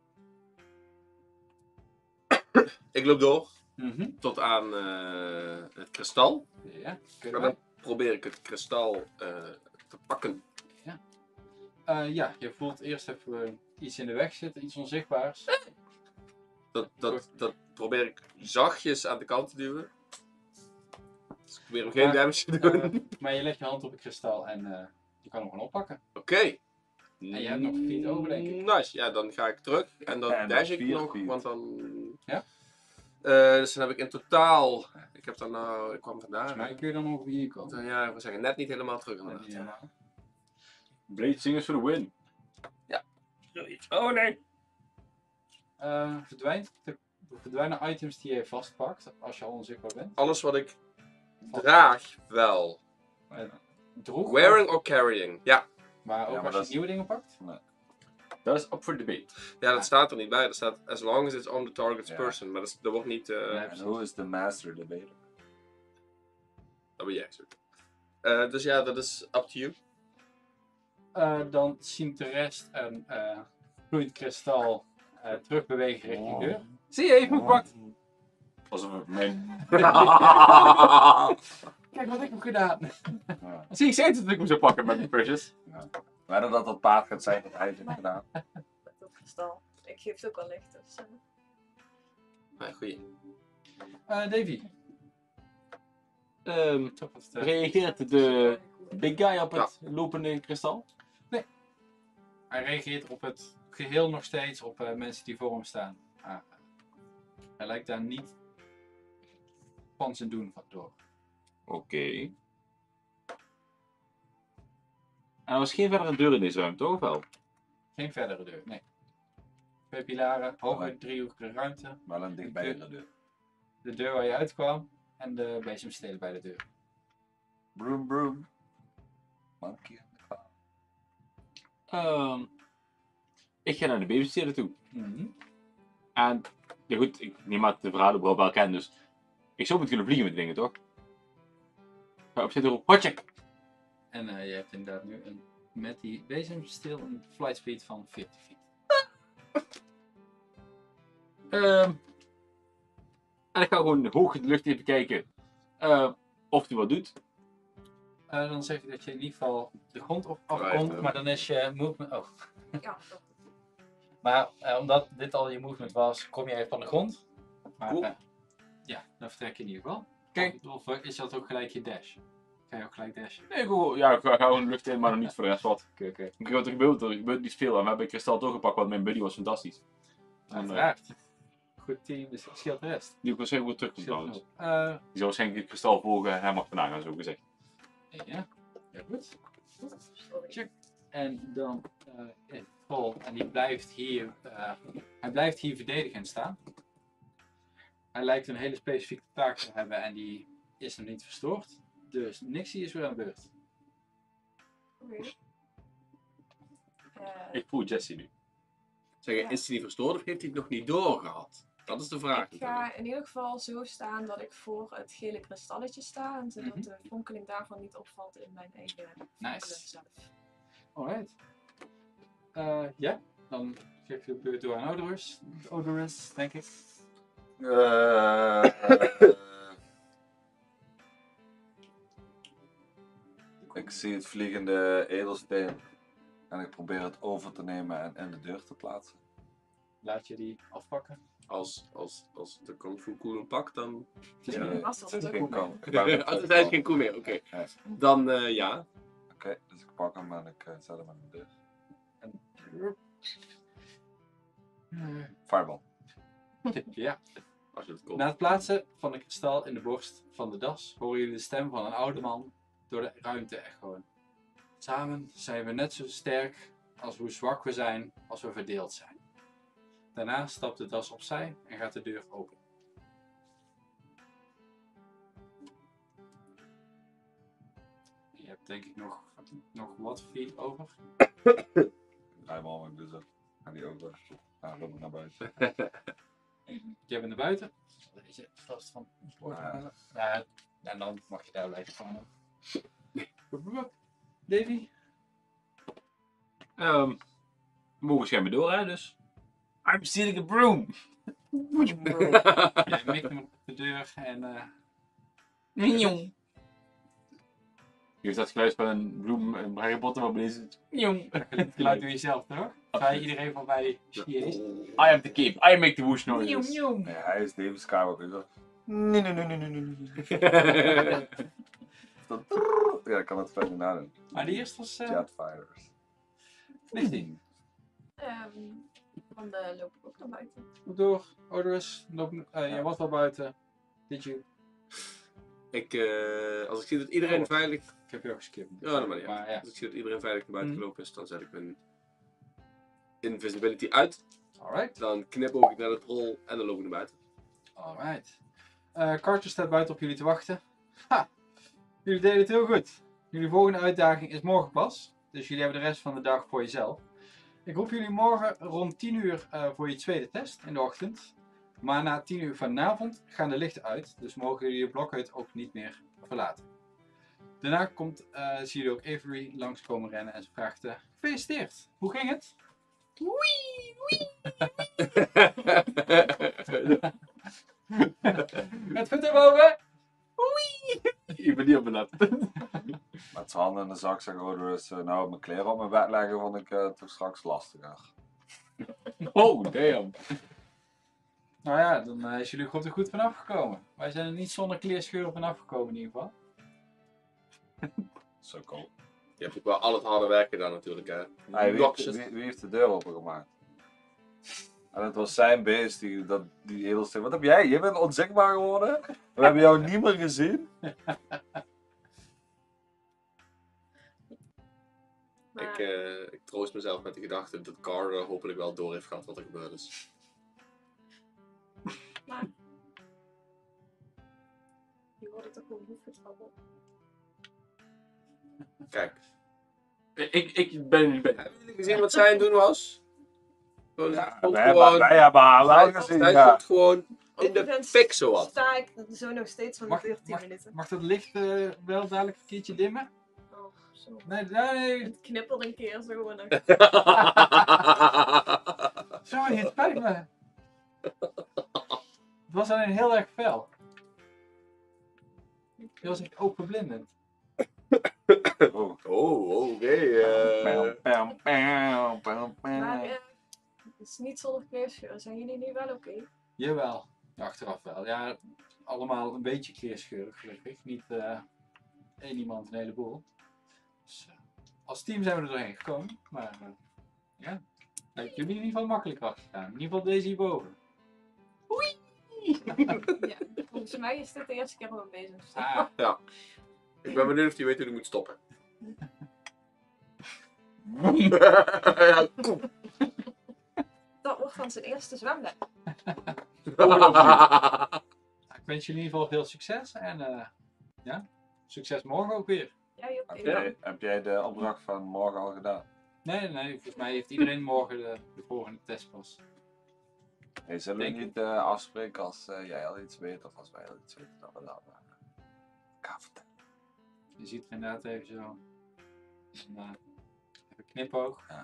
Ik loop door Mm-hmm. tot aan uh, het kristal. Ja, En dan probeer ik het kristal uh, te pakken. Uh, ja, je voelt eerst even uh, iets in de weg zitten, iets onzichtbaars. Dat, dat, dat probeer ik zachtjes aan de kant te duwen. Dus ik probeer hem geen Maar, damage te doen. Uh, maar je legt je hand op het kristal en uh, je kan hem gewoon oppakken. Oké. Okay. En je hebt nog feet over, denk ik. Nice, ja, dan ga ik terug. En dan Ja, en dash dan ik vier nog, feet. want dan... Ja? Uh, dus dan heb ik in totaal... Ik heb dan nou... Ik kwam vandaag... Volgens mij kun je dan nog hier komen. Ja, ik wil zeggen, net niet helemaal terug inderdaad. Niet helemaal. Blade Singers for the win. Oh nee! Uh, verdwijnt de, verdwijnen items die je vastpakt als je al onzichtbaar bent? Alles wat ik draag wel. Droeg, Wearing or carrying, ja. maar ook Ja, maar als dat je is- nieuwe dingen pakt? Dat is up for debate. Ja, dat staat er niet bij. Er staat as long as it's on the target's Ja. person. Maar dat, is, dat wordt niet... Uh, Nee. En hoe is de master debater? Dat ben jij, sorry. Uh, dus ja, dat is up to you. Uh, dan ziet de rest een uh, gloeiend kristal uh, terugbewegen richting de deur. Zie je, even gepakt! Alsof het mijn... Kijk wat ik heb gedaan! Ja. Zie, ik zei het dat ik hem zou pakken met mijn precious. Maar dat dat paard gaat zijn dat hij het heeft gedaan. Met dat kristal. Ik geef het ook al licht, dus... Uh, Ah, goeie. Uh, Davy. Ehm, Toch wat, uh, reageert de big guy op het lopende kristal? hij reageert op het geheel nog steeds op uh, mensen die voor hem staan. Ah, hij lijkt daar niet van zijn doen van door. Oké. Okay. En er was geen verdere deur in deze ruimte, toch? Of wel? Geen verdere deur, nee. Twee pilaren, hoge driehoekige ruimte. Wel een dichtbij de deur. De deur waar je uitkwam en de bezemstelen bij de deur. Broom, broom. Monkey in the cloud. Um, ik ga naar de bezemstelen toe. Mm-hmm. En, ja goed, ik neem aan dat de verhalen vooral wel ken, dus ik zou moeten kunnen vliegen met die dingen, toch? Ga opzet erop, hotcheck! En uh, je hebt inderdaad nu een, met die bezemsteel een flight speed van veertig feet. Um, en ik ga gewoon hoog in de lucht even kijken uh, of hij wat doet. Uh, dan zeg je dat je in ieder geval de grond op Right, afkomt, uh. maar dan is je movement... Oh. Ja, dat. Maar uh, omdat dit al je movement was, kom je even van de grond. Maar Cool. uh, ja, dan vertrek je in ieder geval. Kijk, of uh, is dat ook gelijk je dash? Ga je ook gelijk dashen? Nee, ik wil, ja, ik ga gewoon de lucht in, maar nog niet voor de rest wat. Oké, oké. Okay. Wat er gebeurt, er gebeurt niet veel en we hebben een kristal toegepakt, want mijn buddy was fantastisch. En, uh, Uiteraard. Goed team, dus scheelt de rest. die ook waarschijnlijk weer terugkomt Scheelt trouwens. uh, Die zou waarschijnlijk het kristal volgen en hem achterna gaan, zo gezegd. ja, ja goed. Sorry. Check. En dan uh, in vol. En die blijft hier, uh, hij blijft hier verdedigend staan. Hij lijkt een hele specifieke taak te hebben en die is hem niet verstoord. Dus Nixie is weer aan de beurt. Oké. Uh, Ik voel Jesse nu. Zeg je, Ja. is hij niet verstoord of heeft hij het nog niet doorgehad? Dat is de vraag. ik ga in ieder geval zo staan dat ik voor het gele kristalletje sta. En zodat Mhm. de fonkeling daarvan niet opvalt in mijn eigen fonkelen Nice. zelf. Alright. Uh, ja, dan geef je de beurt door aan Odorus. Odorus, denk ik. Uh, ik zie het vliegende edelsteen en ik probeer het over te nemen en in de deur te plaatsen. Laat je die afpakken. Als, als, als de Kung Fu Koe hem pakt, dan... Het is Ja. een- Was dat Het is ook? geen kan. Altijd is geen koe meer, oké. Ja. Dan uh, ja. Oké, dus ik pak hem en ik uh, zet hem in de deur. Fireball. Ja. Als je het komt. Na het plaatsen van een kristal in de borst van de das horen jullie de stem van een oude man door de ruimte echoen. Samen zijn we net zo sterk als hoe zwak we zijn als we verdeeld zijn. Daarna stapt de das opzij en gaat de deur open. Je hebt denk ik nog, nog wat feet over. Draai me om en ik doe zo. En die over. Ja, loop ik naar buiten. Je bent naar buiten. Weet je, vast van. Ja. Ja, en dan mag je daar blijven staan. Davy? Um, we mogen schijnbaar door, hè, dus. I'm stealing a broom! Jij mikt hem op de deur en. Uh, Njong. Je heeft dat geluid van een bloem in Harry Potter, maar deze is njong. het geluid doe je zelf toch? Bij iedereen van bij hier is. I am the king, I make the whoosh noises. Njong. Nee, hij is David Skywalker. Zo. Nee, nee, nee, nee, nee, nee, nee. Dat- Ja, ik kan het verder nadoen. Maar die eerste was. Uh, Jetfighters. negentien. Um, dan uh, loop ik ook naar buiten. Goed door. Odorus. Loop, uh, jij was al buiten. Did you? Ik, uh, als ik zie dat iedereen Oh. veilig... Ik heb jou geskipt. Ja, dat maakt niet Maar uit. ja. Als ik zie dat iedereen veilig naar buiten Mhm. gelopen is, dan zet ik mijn invisibility uit. Alright. Dan knipoog ik naar de troll en dan loop ik naar buiten. Alright. Uh, Carter staat buiten op jullie te wachten. Ha! Jullie deden het heel goed. Jullie volgende uitdaging is morgen pas. Dus jullie hebben de rest van de dag voor jezelf. Ik roep jullie morgen rond tien uur uh, voor je tweede test in de ochtend. Maar na tien uur vanavond gaan de lichten uit. Dus mogen jullie je blokhut ook niet meer verlaten. Daarna komt, uh, zie je ook Avery langskomen rennen en ze vraagt... Uh, Gefeliciteerd! Hoe ging het? Met voet erboven! Ik ben niet op belet. Met zijn handen in de zak zeggen Odorus, uh, nou mijn kleren op mijn bed leggen vond ik uh, toch straks lastiger. Oh, damn. Nou ja, dan uh, is jullie goed er goed vanaf gekomen. Wij zijn er niet zonder kleerscheuren vanaf gekomen in ieder geval. Zo cool. Je hebt ook wel al het harde werk gedaan natuurlijk, hè. Hey, wie, Noxious. wie, wie heeft de deur opengemaakt? En het was zijn beest die, dat, die edelsteen. Wat heb jij? Je bent onzichtbaar geworden? We hebben jou niet meer gezien? Maar Ik, uh, ik troost mezelf met de gedachte dat Carter hopelijk wel door heeft gehad wat er gebeurd is. je wordt toch gewoon hoefgetrappeld. Kijk, Ik, ik ben er niet bij. hebben jullie gezien wat zij aan het doen was? Gewoon, Ja, stond wij, hebben, gewoon, wij hebben haar wel zij, gezien, zij ja. stond gewoon in de Overigens fik zowat. sta ik zo nog steeds van de Mag- veertien mag- minuten. Mag dat licht uh, wel dadelijk een keertje dimmen? Oh, zo. Nee, nee, nee. Het knippert een keer zo gewoon. Sorry, het spijt me. Het was alleen heel erg fel. Je was echt ook verblindend. Oh. Oh, oké. eh. Pam, pam, pam, pam, Maar pam. eh, het is niet zonder kleerscheuren. Zijn jullie nu wel oké? Jawel, achteraf wel. Ja, allemaal een beetje kleerscheurig gelukkig. Niet eh één iemand, een heleboel. Dus, eh, als team zijn we er doorheen gekomen. Maar eh, ja, lijkt jullie in ieder geval makkelijk afgegaan. In ieder geval deze hierboven. Ja, volgens mij is dit de eerste keer dat we bezig zijn. Ah, Ik ben benieuwd of hij weet hoe hij moet stoppen. Ja, kom. Dat wordt dan zijn eerste zwemles. ik wens jullie in ieder geval veel succes. En eh, ja, succes morgen ook weer. Jij ook Heb even. jij, heb jij de opdracht van morgen al gedaan? Nee, nee, volgens mij heeft iedereen morgen de, de volgende test pas. Hey, zullen we Denk niet uh, afspreken als uh, jij al iets weet of als wij al iets weten dat we dat uh, gaan vertellen? Je ziet er inderdaad even zo. En, uh, even knipoog. Ja.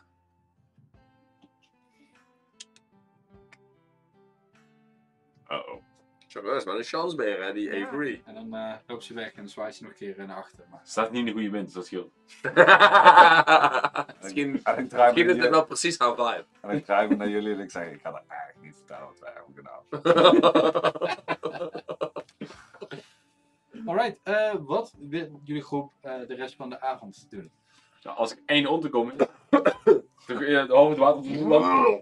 Uh-oh. Zo, dat is maar een chancebeer, hè, die Ja. Avery. En dan uh, loopt ze weg en dan zwaait ze nog een keer uh, naar achter. Maar... Staat niet in de goede wind, dus dat scheelt. Misschien, En ik draai me misschien is naar dit jullie- wel precies haar vibe. en ik draai me naar jullie en ik zeg, ik ga dat eigenlijk niet vertellen wat wij hebben gedaan. Alright, uh, wat wil jullie groep uh, de rest van de avond doen? Nou, als ik één onder kom, dan de hoofd water op de land.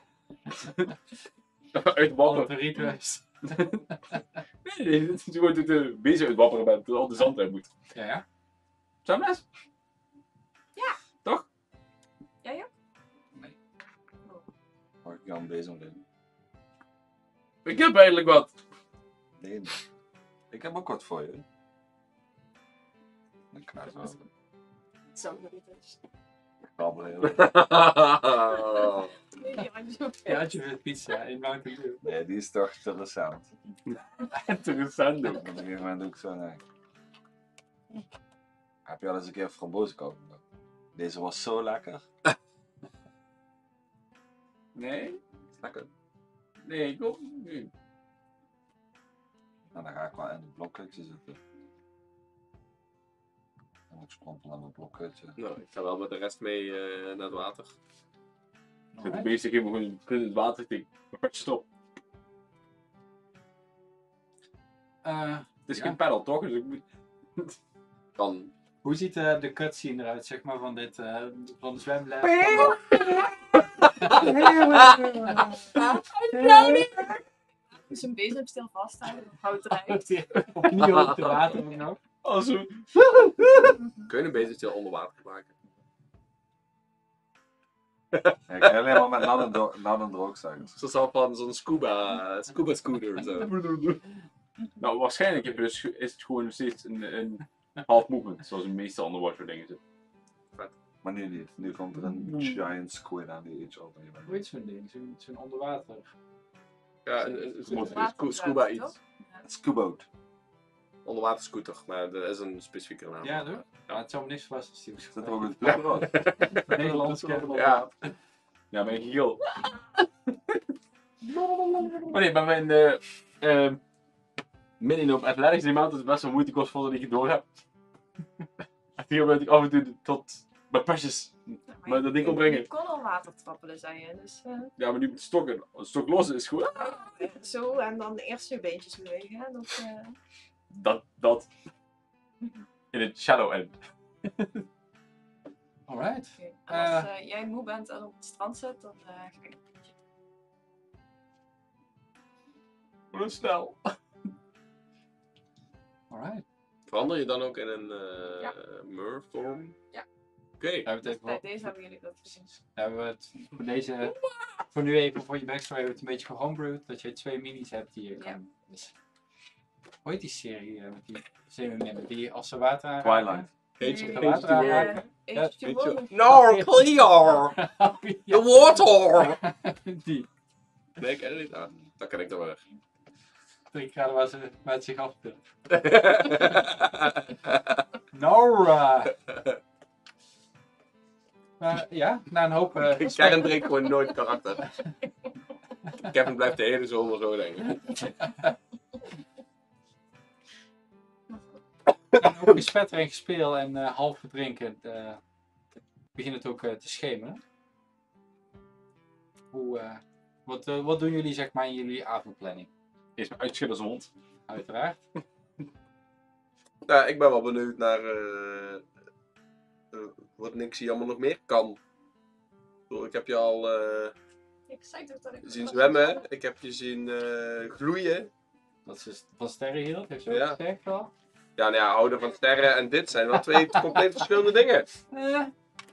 Uit de Alle water. rituals. Nee, nee, het is gewoon dat de bezig uitwapperen bent, dat al de zand uit moet. Ja, ja. Zwemles? Jij ook? Mag ik Jan bezig doen? Ik heb eigenlijk wat. Nee, nee. Ik heb ook wat voor je. Ik ga zo Zo rituals. krabbelen. Ja, had je weer pizza in Mountain Dew. Nee, die is toch te recent. Interessant Op ook. een gegeven moment doe ik zo nee. Heb je al eens een keer frambozenkoek gedaan? Deze was zo lekker. Nee? Lekker. Nee, ik ook niet. En dan ga ik wel in het blokhutje zitten. Dan moet ik sprompelen aan mijn blokhutje. Nou, ik ga wel met de rest mee uh, naar het water. Zet de beesten geven gewoon in het water tegen. Stop. Uh, Het is Ja. geen paddle toch? Dus ik moet... Dan. hoe ziet uh, de cutscene eruit, zeg maar, van dit, uh, van de zwemles? Dus een bezemstil vasthouden, hout eruit. Opnieuw op de water ook nog. Als we... Kun je een beetje stil onder water maken? Ja, ik kan alleen maar met nat en, dro- nat en droogzuigers. Zoals al van zo'n scuba, scuba scooter of zo. Nou, waarschijnlijk heb je dus, is het gewoon nog steeds een, een half movement, zoals de meeste underwater dingen zitten. Maar nu niet. Nu komt er een giant squid aan die iets open. Hoe heet zo'n ding? Zo'n zo'n onderwater. Ja, een, een, een, Onderwater een scu- scuba iets. Het scuboot. Onderwater scooter, maar dat is een specifieke naam. Ja, toch? Ja, het zou me niks verrassen als die was. Zit er ook een scuboot? Nederlands kennen we Ja. Ja, mijn gigel. Maar nee, maar mijn uh, uh, midden op athletics die maand is best wel moeite kost voordat ik het door heb. En hier ben ik af en toe tot bij pasjes Maar dat ding kon ik- brengen. Ik kon al water trappelen, zei je. Dus eh, Ja, maar nu met stokken. Als de stok los is, goed. zo en dan eerst je beentjes bewegen. Hè? Dat, eh, Dat, dat. In het shallow end. Alright. oké. En als Eh. eh, jij moe bent en op het strand zit, dan eh, ga ik een beetje. Hoe snel. Alright. Verander je dan ook in een uh, Ja. Murph-vorm? Ja. Oké. Hebben we het Dus even bij wel- deze hebben jullie dat gezien. hebben we het voor deze, voor nu even voor je backstory hebben we het een beetje gehomebrewd, dat je twee minis hebt die je kan. Dus, hoe heet die serie eh, met die zeemerminnen die als ze water aanraken? Twilight. Heet je- je- de heet water je- aanraken? Eh, Ja, Age of weet je- Wolf. No, clear! Ja, The water! die. Nee, ik ken het niet aan. Dat kan ik dan weer. Drie graden waar ze met zich aftilt. Nora! Maar ja, na een hoop... eh, Karen drinkt gewoon nooit karakter. Kevin blijft de hele zomer zo denken. na een hoop gespetter en gespeel en eh, half verdrinkend eh begint het ook eh, te schemeren. Hoe, eh, wat, eh, wat doen jullie zeg maar in jullie avondplanning? Eerst maar uitschudden zijn hond. Uiteraard. Nou, ik ben wel benieuwd naar uh, uh, wat Nixie allemaal nog meer kan. Ik bedoel, Ik heb je al uh, Ik zei toch dat ik... zien zwemmen, ik heb je zien uh, gloeien. Dat ze van sterren hield, heeft ze Ja. ook gezegd wel. Ja, nou ja, houden van sterren en dit zijn wel twee compleet verschillende dingen. Eh,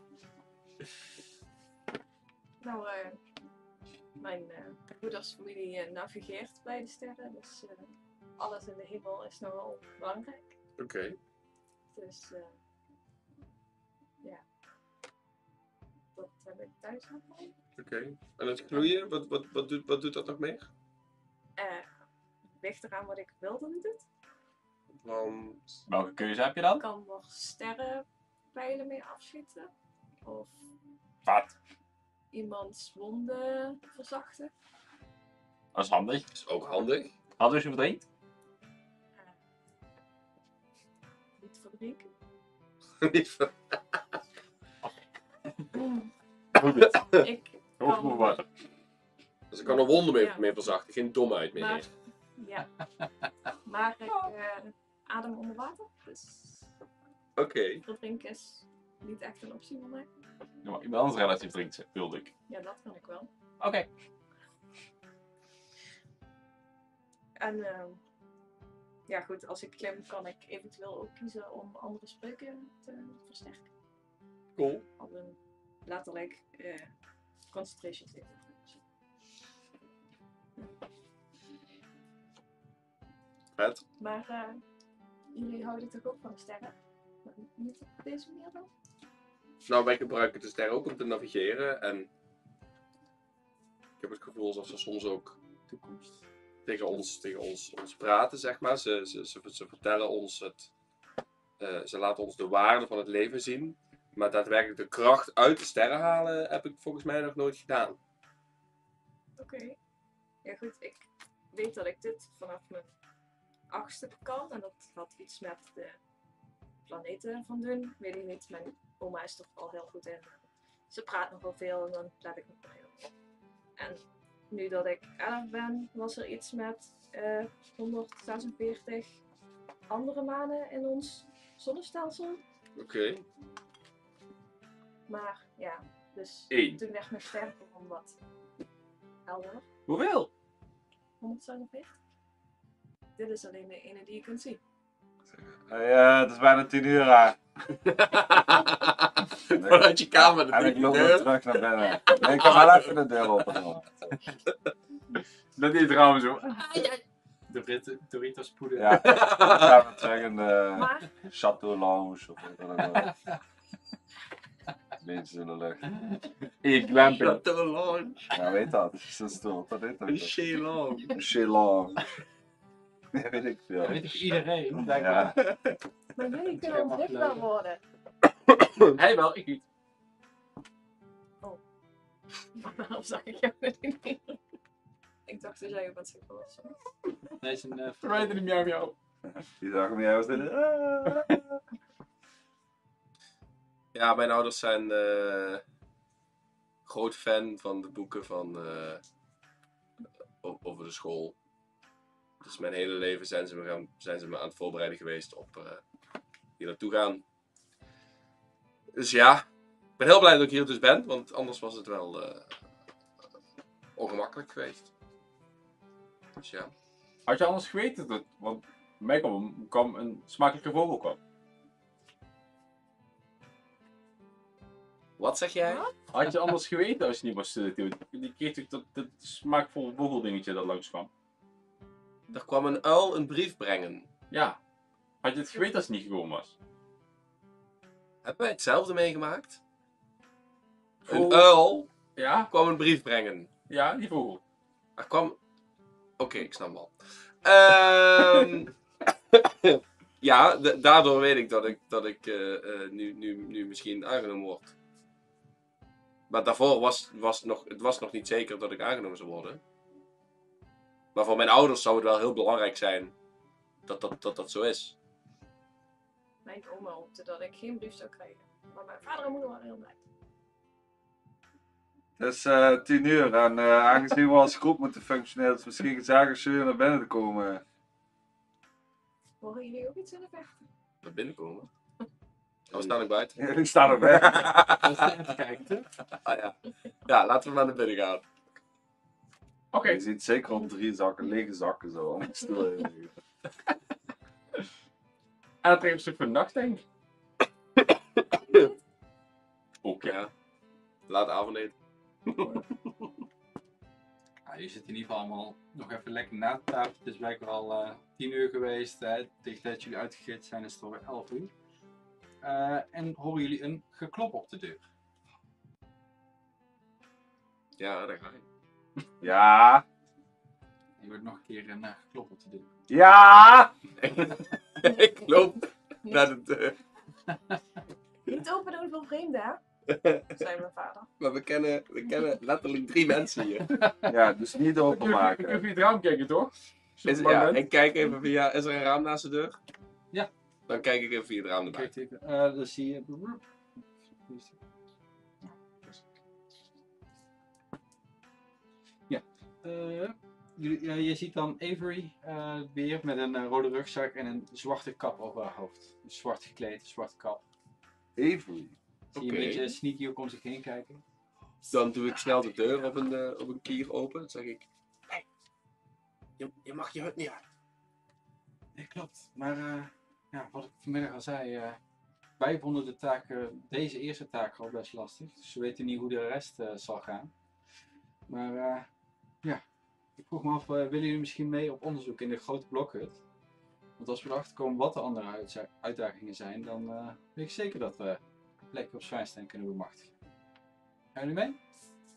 Nou, eh, mijn eh moeders familie eh, navigeert bij de sterren, dus eh, alles in de hemel is nogal belangrijk. Oké. Okay. Dus eh, ja, dat heb ik thuis aan. Oké. Okay. En het gloeien, wat, wat, wat, doet, wat doet dat nog meer? Uh, ligt eraan wat ik wil dat het doet. Want... Welke keuze heb je Ik dan? kan er sterrenpijlen mee afschieten. Of Wat? iemands wonden verzachten. Dat is handig. is ook handig. Hadden we je verdrinkt? Uh, niet verdrinken. Niet van... Goed. Ik Hoog kan, moet worden. Dus ik kan er wonden mee, Ja. mee verzachten, geen domheid meer. maar, ja. maar ik uh, adem onder water. Dus Oké. Okay. verdrinken is niet echt een optie voor mij. Ja, maar iemand anders relatief drinkt, wilde ik. Ja, dat kan ik wel. Oké. Okay. En uh, ja goed, als ik klim kan ik eventueel ook kiezen om andere spreuken te versterken. Cool. Al een letterlijk uh, concentration state. Vet. Maar uh, jullie houden toch ook van de sterren? Maar niet op deze manier dan? Nou, wij gebruiken de sterren ook om te navigeren en ik heb het gevoel alsof ze soms ook toekomst. tegen ons, tegen ons, ons praten, zeg maar. Ze, ze, ze, ze vertellen ons het, uh, ze laten ons de waarde van het leven zien, maar daadwerkelijk de kracht uit de sterren halen heb ik volgens mij nog nooit gedaan. Oké. Okay. Ja goed, ik weet dat ik dit vanaf mijn achtste kan en dat had iets met de planeten van doen. Weet ik niet, mijn oma is er al heel goed in. Ze praat nog wel veel en dan let ik nog wel heel op. En nu dat ik elf ben, was er iets met uh, honderdzesenveertig andere manen in ons zonnestelsel. Oké. Okay. Maar ja, dus Eén. toen werd mijn sterrenvorm wat helder. Hoeveel? honderdzesenveertig. Dit is alleen de ene die je kunt zien. Ja, het is bijna tien uur aan. Vanuit je kamer. En ik loop weer terug naar binnen. Nee, ik kan wel even de deur openen. Dat is trouwens zo. De Doritos poeder. Ja, ik ga weer terug in de Maar Chateau Lounge of wat dan ook. Beentjes in de lucht. Ik glamping. Dat is een lounge. Ja, weet dat. Dat is een stoel. Dat heet Een ook. shea lounge. Een Chateau Lounge. Ja, weet ik veel. Dat weet ik iedereen. Denk Ja. maar. Maar jullie Ja, kunnen mag onzichtbaar lopen. worden. Hij wel, ik niet. Waarom zag ik jou niet? Ik dacht dat jij op het zichtbaar was. Nee, is een uh, Verwijder die miauw miauw. Die zag hem jou zitten. Ja, mijn ouders zijn uh, groot fan van de boeken van, uh, over de school. Dus mijn hele leven zijn ze me, gaan, zijn ze me aan het voorbereiden geweest op uh, hier naartoe gaan. Dus ja, ik ben heel blij dat ik hier dus ben, want anders was het wel uh, ongemakkelijk geweest. Dus ja. Had je anders geweten dat, want bij mij kwam, kwam een smakelijke vogel kwam. Wat zeg jij? Wat? Had je anders geweten als je niet was selectief? Die kreeg toch dat, dat smaakvolle vogeldingetje dat langskwam? Er kwam een uil een brief brengen. Ja. Had je het geweten als het niet gekomen was? Hebben wij hetzelfde meegemaakt? Vogel. Een uil Ja? kwam een brief brengen. Ja, die vogel. Er kwam... Oké, okay, ik snap wel. Ehm ja, daardoor weet ik dat ik, dat ik uh, uh, nu, nu, nu misschien aangenomen word. Maar daarvoor was, was nog, het was nog niet zeker dat ik aangenomen zou worden. Maar voor mijn ouders zou het wel heel belangrijk zijn dat dat, dat, dat zo is. Mijn oma hoopte dat ik geen brief zou krijgen. Maar mijn vader en moeder waren heel blij. Het is uh, tien uur en uh, aangezien we als groep moeten functioneren, is het misschien gezellig als jullie naar binnen te komen. Horen jullie ook iets in de vechten? Naar binnenkomen. Oh, we staan ook buiten. Jullie staan erbij. Even kijken, toch? Ah ja. Ja, laten we maar naar binnen gaan. Oké. Okay. Je ziet zeker al drie zakken, lege zakken zo. Om het stil te liggen. En dat trekt een stuk voor de nacht, denk ik. Oké. Okay. Ja. Laat avondeten. Ja, je zit in ieder geval allemaal nog even lekker na de tafel. Het is blijkbaar al uh, tien uur geweest. Hè. Tegen dat jullie uitgegeten zijn is het alweer elf uur. Uh, en horen jullie een geklop op de deur. Ja, daar ga je. Ja. Je wordt nog een keer een uh, geklop op de deur. Ja. Ik loop naar de deur. Niet open doen voor vreemden, hè? Zei mijn vader. Maar we kennen, we kennen letterlijk drie mensen hier. Ja, dus niet Ik kun openmaken. via het raam kijken, toch? Is, ja, ik kijk even via, is er een raam naast de deur? Ja. Dan kijk ik even via het raam erbij. Kijk even. Uh, dan zie je... Ja. Uh, je, ja, je ziet dan Avery uh, weer met een uh, rode rugzak en een zwarte kap over haar hoofd. Een zwart gekleed, een zwarte kap. Avery. Zie je Oké. een beetje sneaky ook om zich heen kijken. Dan doe ik snel de deur op een, uh, op een kier open. Dan zeg ik... Hey, je, je mag je hut niet uit. Nee, klopt. Maar uh, ja, wat ik vanmiddag al zei, uh, wij vonden de taak, uh, deze eerste taak al best lastig. Dus we weten niet hoe de rest uh, zal gaan. Maar uh, ja, ik vroeg me af, uh, willen jullie misschien mee op onderzoek in de grote blokhut? Want als we erachter komen wat de andere uit uitdagingen zijn, dan uh, weet ik zeker dat we een plekje op Zwijnstein kunnen bemachtigen. Gaan jullie mee?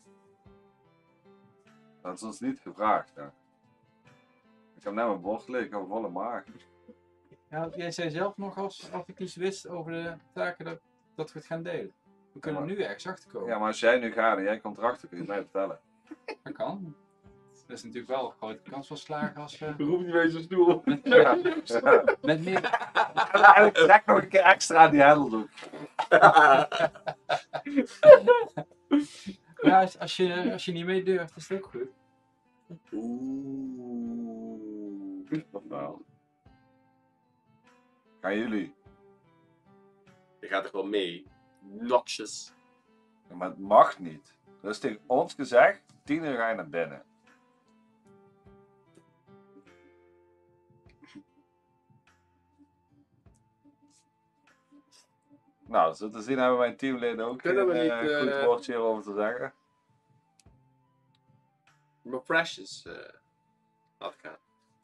Dat is ons niet gevraagd. Hè. Ik heb net mijn bord liggen, ik heb een volle maag. Ja, jij zei zelf nog als, als ik iets wist over de taken dat, dat we het gaan delen. We kunnen Ja, maar- er nu ergens achter komen. Ja, maar als jij nu gaat en jij komt erachter, kun je het mij vertellen. Dat kan. Dat is natuurlijk wel een grote kans van slagen als we Roep niet bij zijn stoel. Ja. met meer... En ik trek nog een keer extra aan die hendel. Ja, als, als, je, als je niet mee durft, is het ook goed. Oeh. Dat wel. Gaan jullie? Je gaat toch wel mee? Noxious. Ja, maar het mag niet. Dat is tegen ons gezegd, tien uur ga je naar binnen. Nou, zo te zien hebben mijn teamleden ook Kunnen geen we niet, eh, eh, goed woordje hierover te zeggen. Maar Precious. Uh, laat gaan.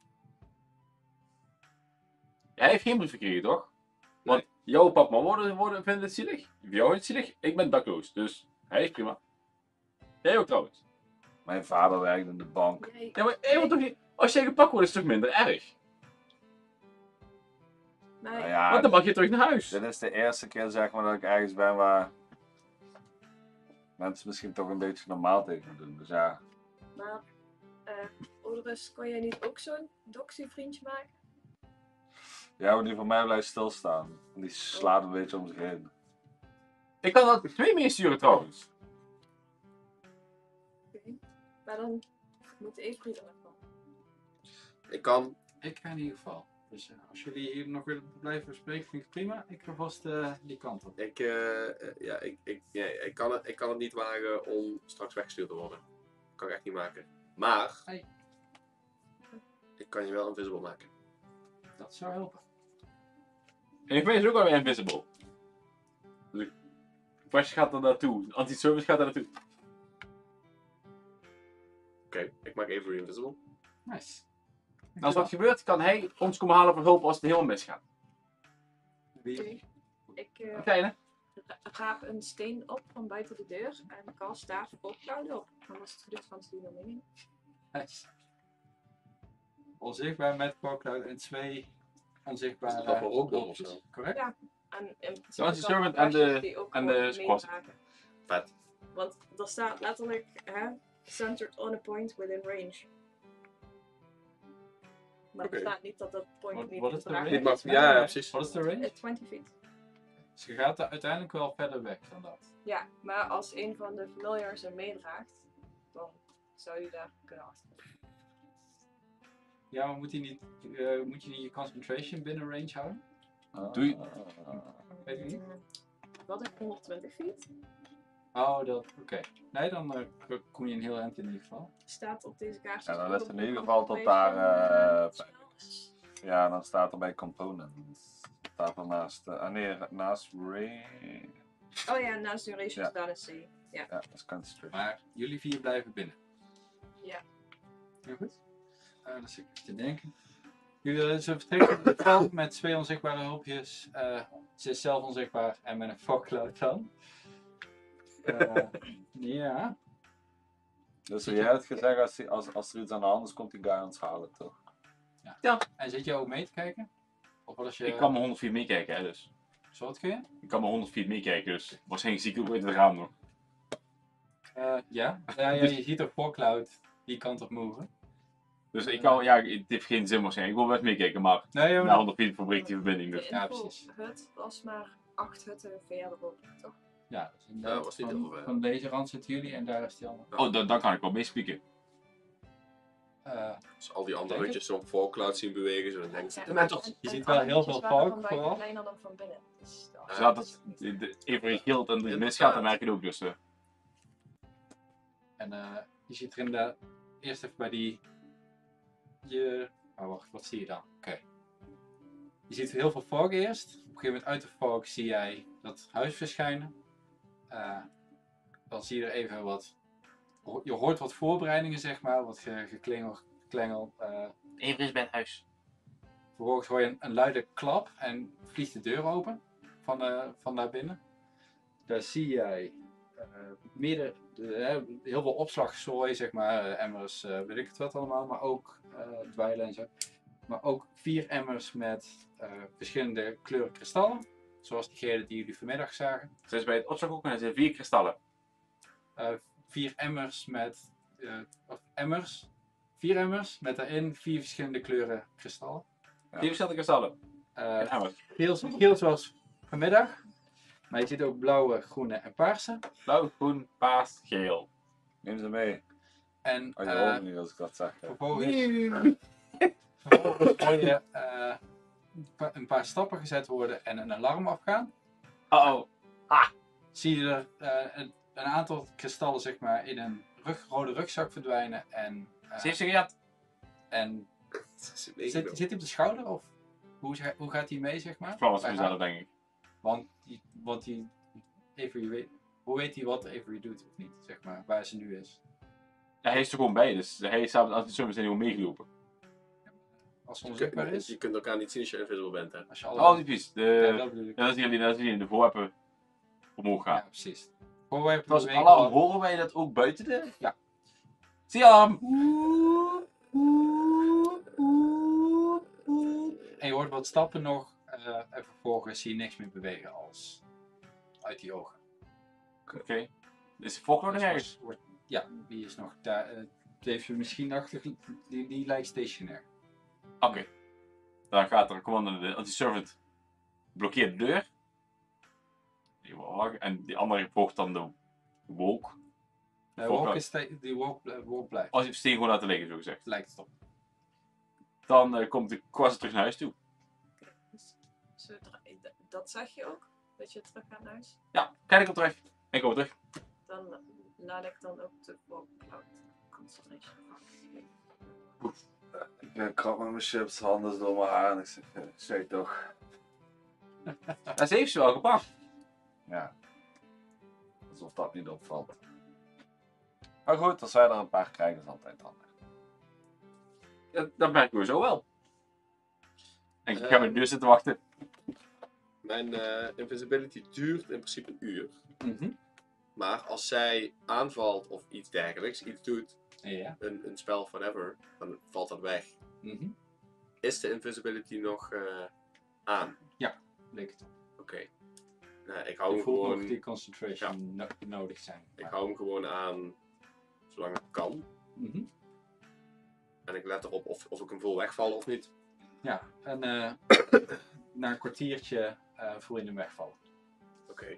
Jij heeft geen brief gekregen, toch? Want jouw papa worden, worden, vinden het zielig. Voor jou is het zielig. Ik ben dakloos, dus hij is prima. Jij ook trouwens. Mijn vader werkt in de bank. Nee. Ja, maar jij wordt toch niet... Als jij gepakt wordt, is het toch minder erg? Nee. Nou ja, Want dan mag je terug naar huis. dit is de eerste keer zeg maar dat ik ergens ben waar mensen misschien toch een beetje normaal tegen me doen. Dus ja, Maar, uh, Odorus, kon jij niet ook zo'n doxy-vriendje maken? ja, maar die van mij blijft stilstaan. En die slaat een beetje om zich heen. Ik kan dat twee meesturen trouwens. Maar dan moet Avery er nog van. Ik kan. Ik ga in ieder geval. Dus uh, als jullie hier nog willen blijven bespreken, vind ik het prima. Ik ga vast uh, die kant op. Ik, uh, ja, ik, ik, nee, ik, kan het, ik kan het niet wagen om straks weggestuurd te worden. Dat kan ik echt niet maken. Maar. Hey. Ik kan je wel invisible maken. Dat zou helpen. En ik ben dus ook alweer invisible. Dus Flash gaat er naartoe. Anti-service gaat er naartoe. Oké, okay, ik maak Avery invisible. Nice. En als dat gebeurt, kan hij ons komen halen voor hulp als het helemaal misgaat. Wie? Ik uh, Kleine. raap een steen op van buiten de deur en cast daar fog op. Anders het gelucht van de omheen. Nice. Onzichtbaar met Cloud en twee onzichtbare Is dat wel ook nog of wolkjes. zo? Correct? Ja. En in principe Ja, kan servant de en de- kastjes die ook en gewoon de squash. meedragen. Vet. Want er staat letterlijk, hè, centered on a point within range. Maar Oké. er staat niet dat dat point Wat- niet wat te is de dragen range? Dit is. mag, ja, ja, precies. Wat is de range? Eh, twintig feet. Dus je gaat er uiteindelijk wel verder weg dan dat. Ja, maar als een van de familiars hem meedraagt, dan zou je daar kunnen achterkomen. Ja, maar moet, hij niet, uh, moet je niet je concentration binnen range houden? Doe je- Weet je niet? Mm, Wat ik honderdtwintig feet Oh, dat, oké. Okay. Nee, dan uh, kom je een heel eind in ieder geval. staat op deze kaart. Ja, dan dus is het in ook ieder een geval tot daar, concentration, eh, eh, spells. Ja, dan staat er bij components. Staat er naast, uh, ah nee, naast Ray. Oh ja, naast duration Ja. staat een C. Ja. Ja, dat is concentration. Maar jullie vier blijven binnen. Ja. Heel goed. Uh, dat zit ik even te denken. Jullie ze vertrekken in het val met twee onzichtbare hulpjes. Uh, ze is zelf onzichtbaar en met een fogcloud dan. Uh, ja. Dus jij hebt gezegd, als, die- als, als er iets aan de hand is, komt die guy ons halen, toch? En zit je ook mee te kijken? Of wat als je... Ik kan me honderd feet meekijken, hè, dus. Zo wat kun je? Ik kan me honderd feet meekijken, dus waarschijnlijk zie ik ook uit het raam nog. Uh, ja. Ja, ja, je ziet ook fogcloud die kant op moven. Dus ik kan, ja, het heeft geen zin waarschijnlijk. Ik wil best meekijken, maar Nee, na honderd feet verbreekt die verbinding, De dus. Ja, info precies. hut was maar acht hutten verderop, toch? Ja, dus Ja, inderdaad was niet heel van, veel. van deze rand zitten jullie en daar is die andere. Oh, dan, dan kan ik wel meespieken. Uh, Als al die andere Denk hutjes zo'n fogcloud zien bewegen, zo dan denk je, Ja, de mentors. en- Je en ziet wel alle heel hutjes veel waren fog van buiten vooral. kleiner dan van binnen. Dus dat- Dus dat het de, de, even gilt en het misgaat, dan merk je het ook dus. Uh. En uh, je ziet er inderdaad eerst even bij die. Je. Oh, wacht, wat zie je dan? Oké. Okay. Je ziet heel veel fog eerst. Op een gegeven moment uit de fog zie jij dat huis verschijnen. Uh, dan zie je er even wat. Je hoort wat voorbereidingen, zeg maar, wat ge, geklingel. geklingel uh, Even is bij het huis. Vervolgens hoor je een, een luide klap en vliegt de deur open van, uh, van daar binnen. Daar zie jij uh, midden, uh, heel veel opslagzooi, zeg maar, uh, emmers, uh, weet ik het wat allemaal, maar ook uh, dweilen en zo. Maar ook vier emmers met uh, verschillende kleuren kristallen, zoals diegene die jullie vanmiddag zagen. Dus bij het opslaghoek zijn er vier kristallen. Uh, vier emmers met, uh, of emmers, vier emmers met daarin vier verschillende kleuren kristallen. Vier verschillende kristallen. Uh, En emmers. Geel, geel zoals vanmiddag. Maar je ziet ook blauwe, groene en paarse. Blauw, groen, paars, geel. Neem ze mee. En Oh, je uh, hoort niet als ik dat zeg. hè. vervolgens, vervolgens hoor je uh, een paar stappen gezet worden en een alarm afgaan. Uh oh. Zie je er uh, een, een aantal kristallen zeg maar, in een rug, rode rugzak verdwijnen. En, uh, Ze heeft ze gejat. en Zit, zit, zit hij op de schouder of hoe, ze- hoe gaat hij mee zeg maar? Flauw als Bij mezelf, haar? denk ik. Want, die, want die Avery weet, hoe weet hij wat Avery doet of niet, zeg maar, waar ze nu is. Ja, hij is er gewoon bij, dus hij is samen met anti-service gewoon meegelopen. Als ze je, onzichtbaar kunt, is, je kunt elkaar niet zien als je invisible bent, hè. als je alle... Oh, die vies. De, ja, dat bedoel ik. ja, dat zien jullie, dat zien jullie de voorwerpen omhoog gaan. Ja, precies. Voor wij Zoals bewegen alarm, wat- horen wij dat ook buiten de? Ja. Zie je alarm? En je hoort wat stappen nog, uh, en vervolgens zie je niks meer bewegen als uit die ogen. Oké. Okay. Is de volgende nog Dus ergens? wordt- wordt- ja, die is nog daar. Uh, even misschien achter, die, die lijkt stationair. Oké. Okay. Dan gaat er commando de anti-servant blokkeert de deur. Die wil wachten. En die andere volgt dan de wolk. Nee, Walk walk out. is sta- die walk, bl- walk blijft. Als je het steen gewoon laten liggen, zo gezegd. Lijkt het op. Dan uh, komt de kwast terug naar huis toe. Dus zodra- d- dat zeg je ook? Dat je terug gaat naar huis? Ja, kijk, ik kom terug. Ik kom terug. Dan laat ik dan ook de walk cloud concentration. Ik uh, krab met mijn chips, handen door mijn haar en ik zeg, uh, zeg toch. En ze heeft ze wel gepakt. Ja. Alsof dat niet opvalt. Maar goed, als wij er een paar krijgen is altijd handig. Dat, dat merken we zo wel. En ik Eh. ga met de deur zitten wachten. Mijn eh, invisibility duurt in principe een uur. Mhm. Maar als zij aanvalt of iets dergelijks, iets doet, Ja. een, een spel, whatever, dan valt dat weg. Mhm. Is de invisibility nog eh, aan? Leek het op. Oké. Nou, ik hou Je hem voelt gewoon, nog die concentration no- nodig zijn. ik hou hem gewoon aan zolang het kan. Mhm. En ik let erop of, of ik hem vol wegval of niet. Ja, en eh, na een kwartiertje eh, voel je hem wegvallen. Oké.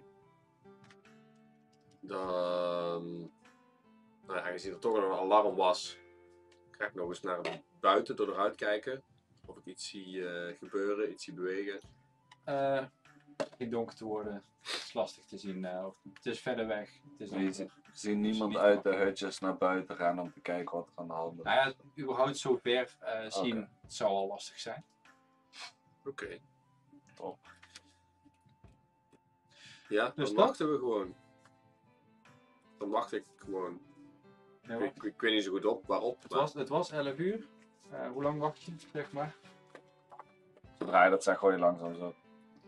Dan, nou, aangezien er toch nog een alarm was, ga ik nog eens naar buiten door eruit kijken. Of ik iets zie eh, gebeuren, iets zie bewegen. Eh in donker te worden, het is lastig te zien. eh, of- het is verder weg. Het is Je donker. ziet, zie niemand niet uit de makkelijk. hutjes naar buiten gaan om te kijken wat er aan de hand is. Nou ja, überhaupt zo ver eh, zien Oké. het zou al lastig zijn. Oké. Top. Ja, Dus dan dat? wachten we gewoon. Dan wacht ik gewoon. Ja, Ik, ik, ik weet niet zo goed op waarop. het, was, het was elf uur. Eh, hoe lang wacht je, zeg maar? Zodra je dat zegt, gooi je langzaam zo.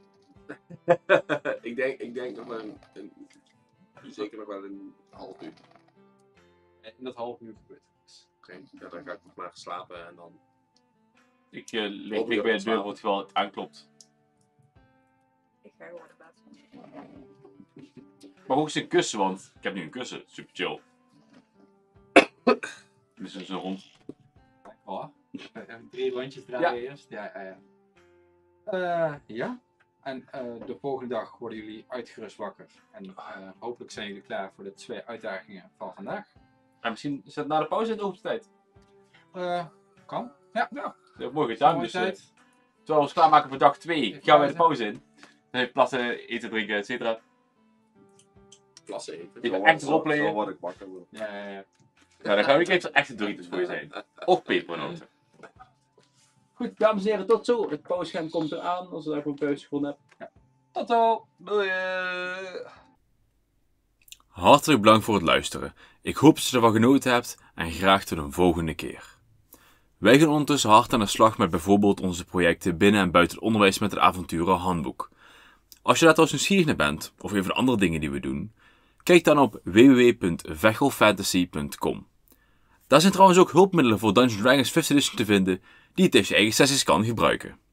ik, denk, ik denk nog wel een, een, zeker nog wel een half uur. In dat half uur gebeurt er iets. Oké, ja, dan ga ik nog maar slapen en dan. Ik uh, lig Hoop je lig bij dat de deur het voor het geval het aanklopt. Ik ga gewoon naar bed. Maar hoe is een kussen? Want ik heb nu een kussen. Super chill. Dus is een rond. Oh, even drie rondjes draaien eerst. Ja, ja, ja. Eh, ja. En eh, de volgende dag worden jullie uitgerust wakker. En eh, hopelijk zijn jullie klaar voor de twee uitdagingen van vandaag. En misschien is het na de pauze in de hoogtijd. Eh, kan. Ja. Dat heb ik mooi gedaan. Dus, uh, tijd. terwijl we ons klaarmaken voor dag twee, Even gaan wij de pauze. pauze in. Dan heb je plassen, eten, drinken, et cetera. Plassen eten. Ik ben Zo echt word- roleplayen. Zo word ik wakker. bro. Ja, ja, ja. Ja, dan gaan we even echte Doritos voor je zijn. Of pepernoten. Goed, dames en heren, tot zo. Het pauzescherm komt eraan als we daar een pauze gevonden hebben. Tot zo! Doei! Hartelijk bedankt voor het luisteren. Ik hoop dat je ervan genoten hebt en graag tot een volgende keer. Wij gaan ondertussen hard aan de slag met bijvoorbeeld onze projecten binnen en buiten het onderwijs met het avonturen handboek. Als je daar trouwens nieuwsgierig naar bent, of even de andere dingen die we doen, kijk dan op w w w punt vechelfantasy punt com. Daar zijn trouwens ook hulpmiddelen voor Dungeons and Dragons fifth edition te vinden die je tijdens je eigen sessies kan gebruiken.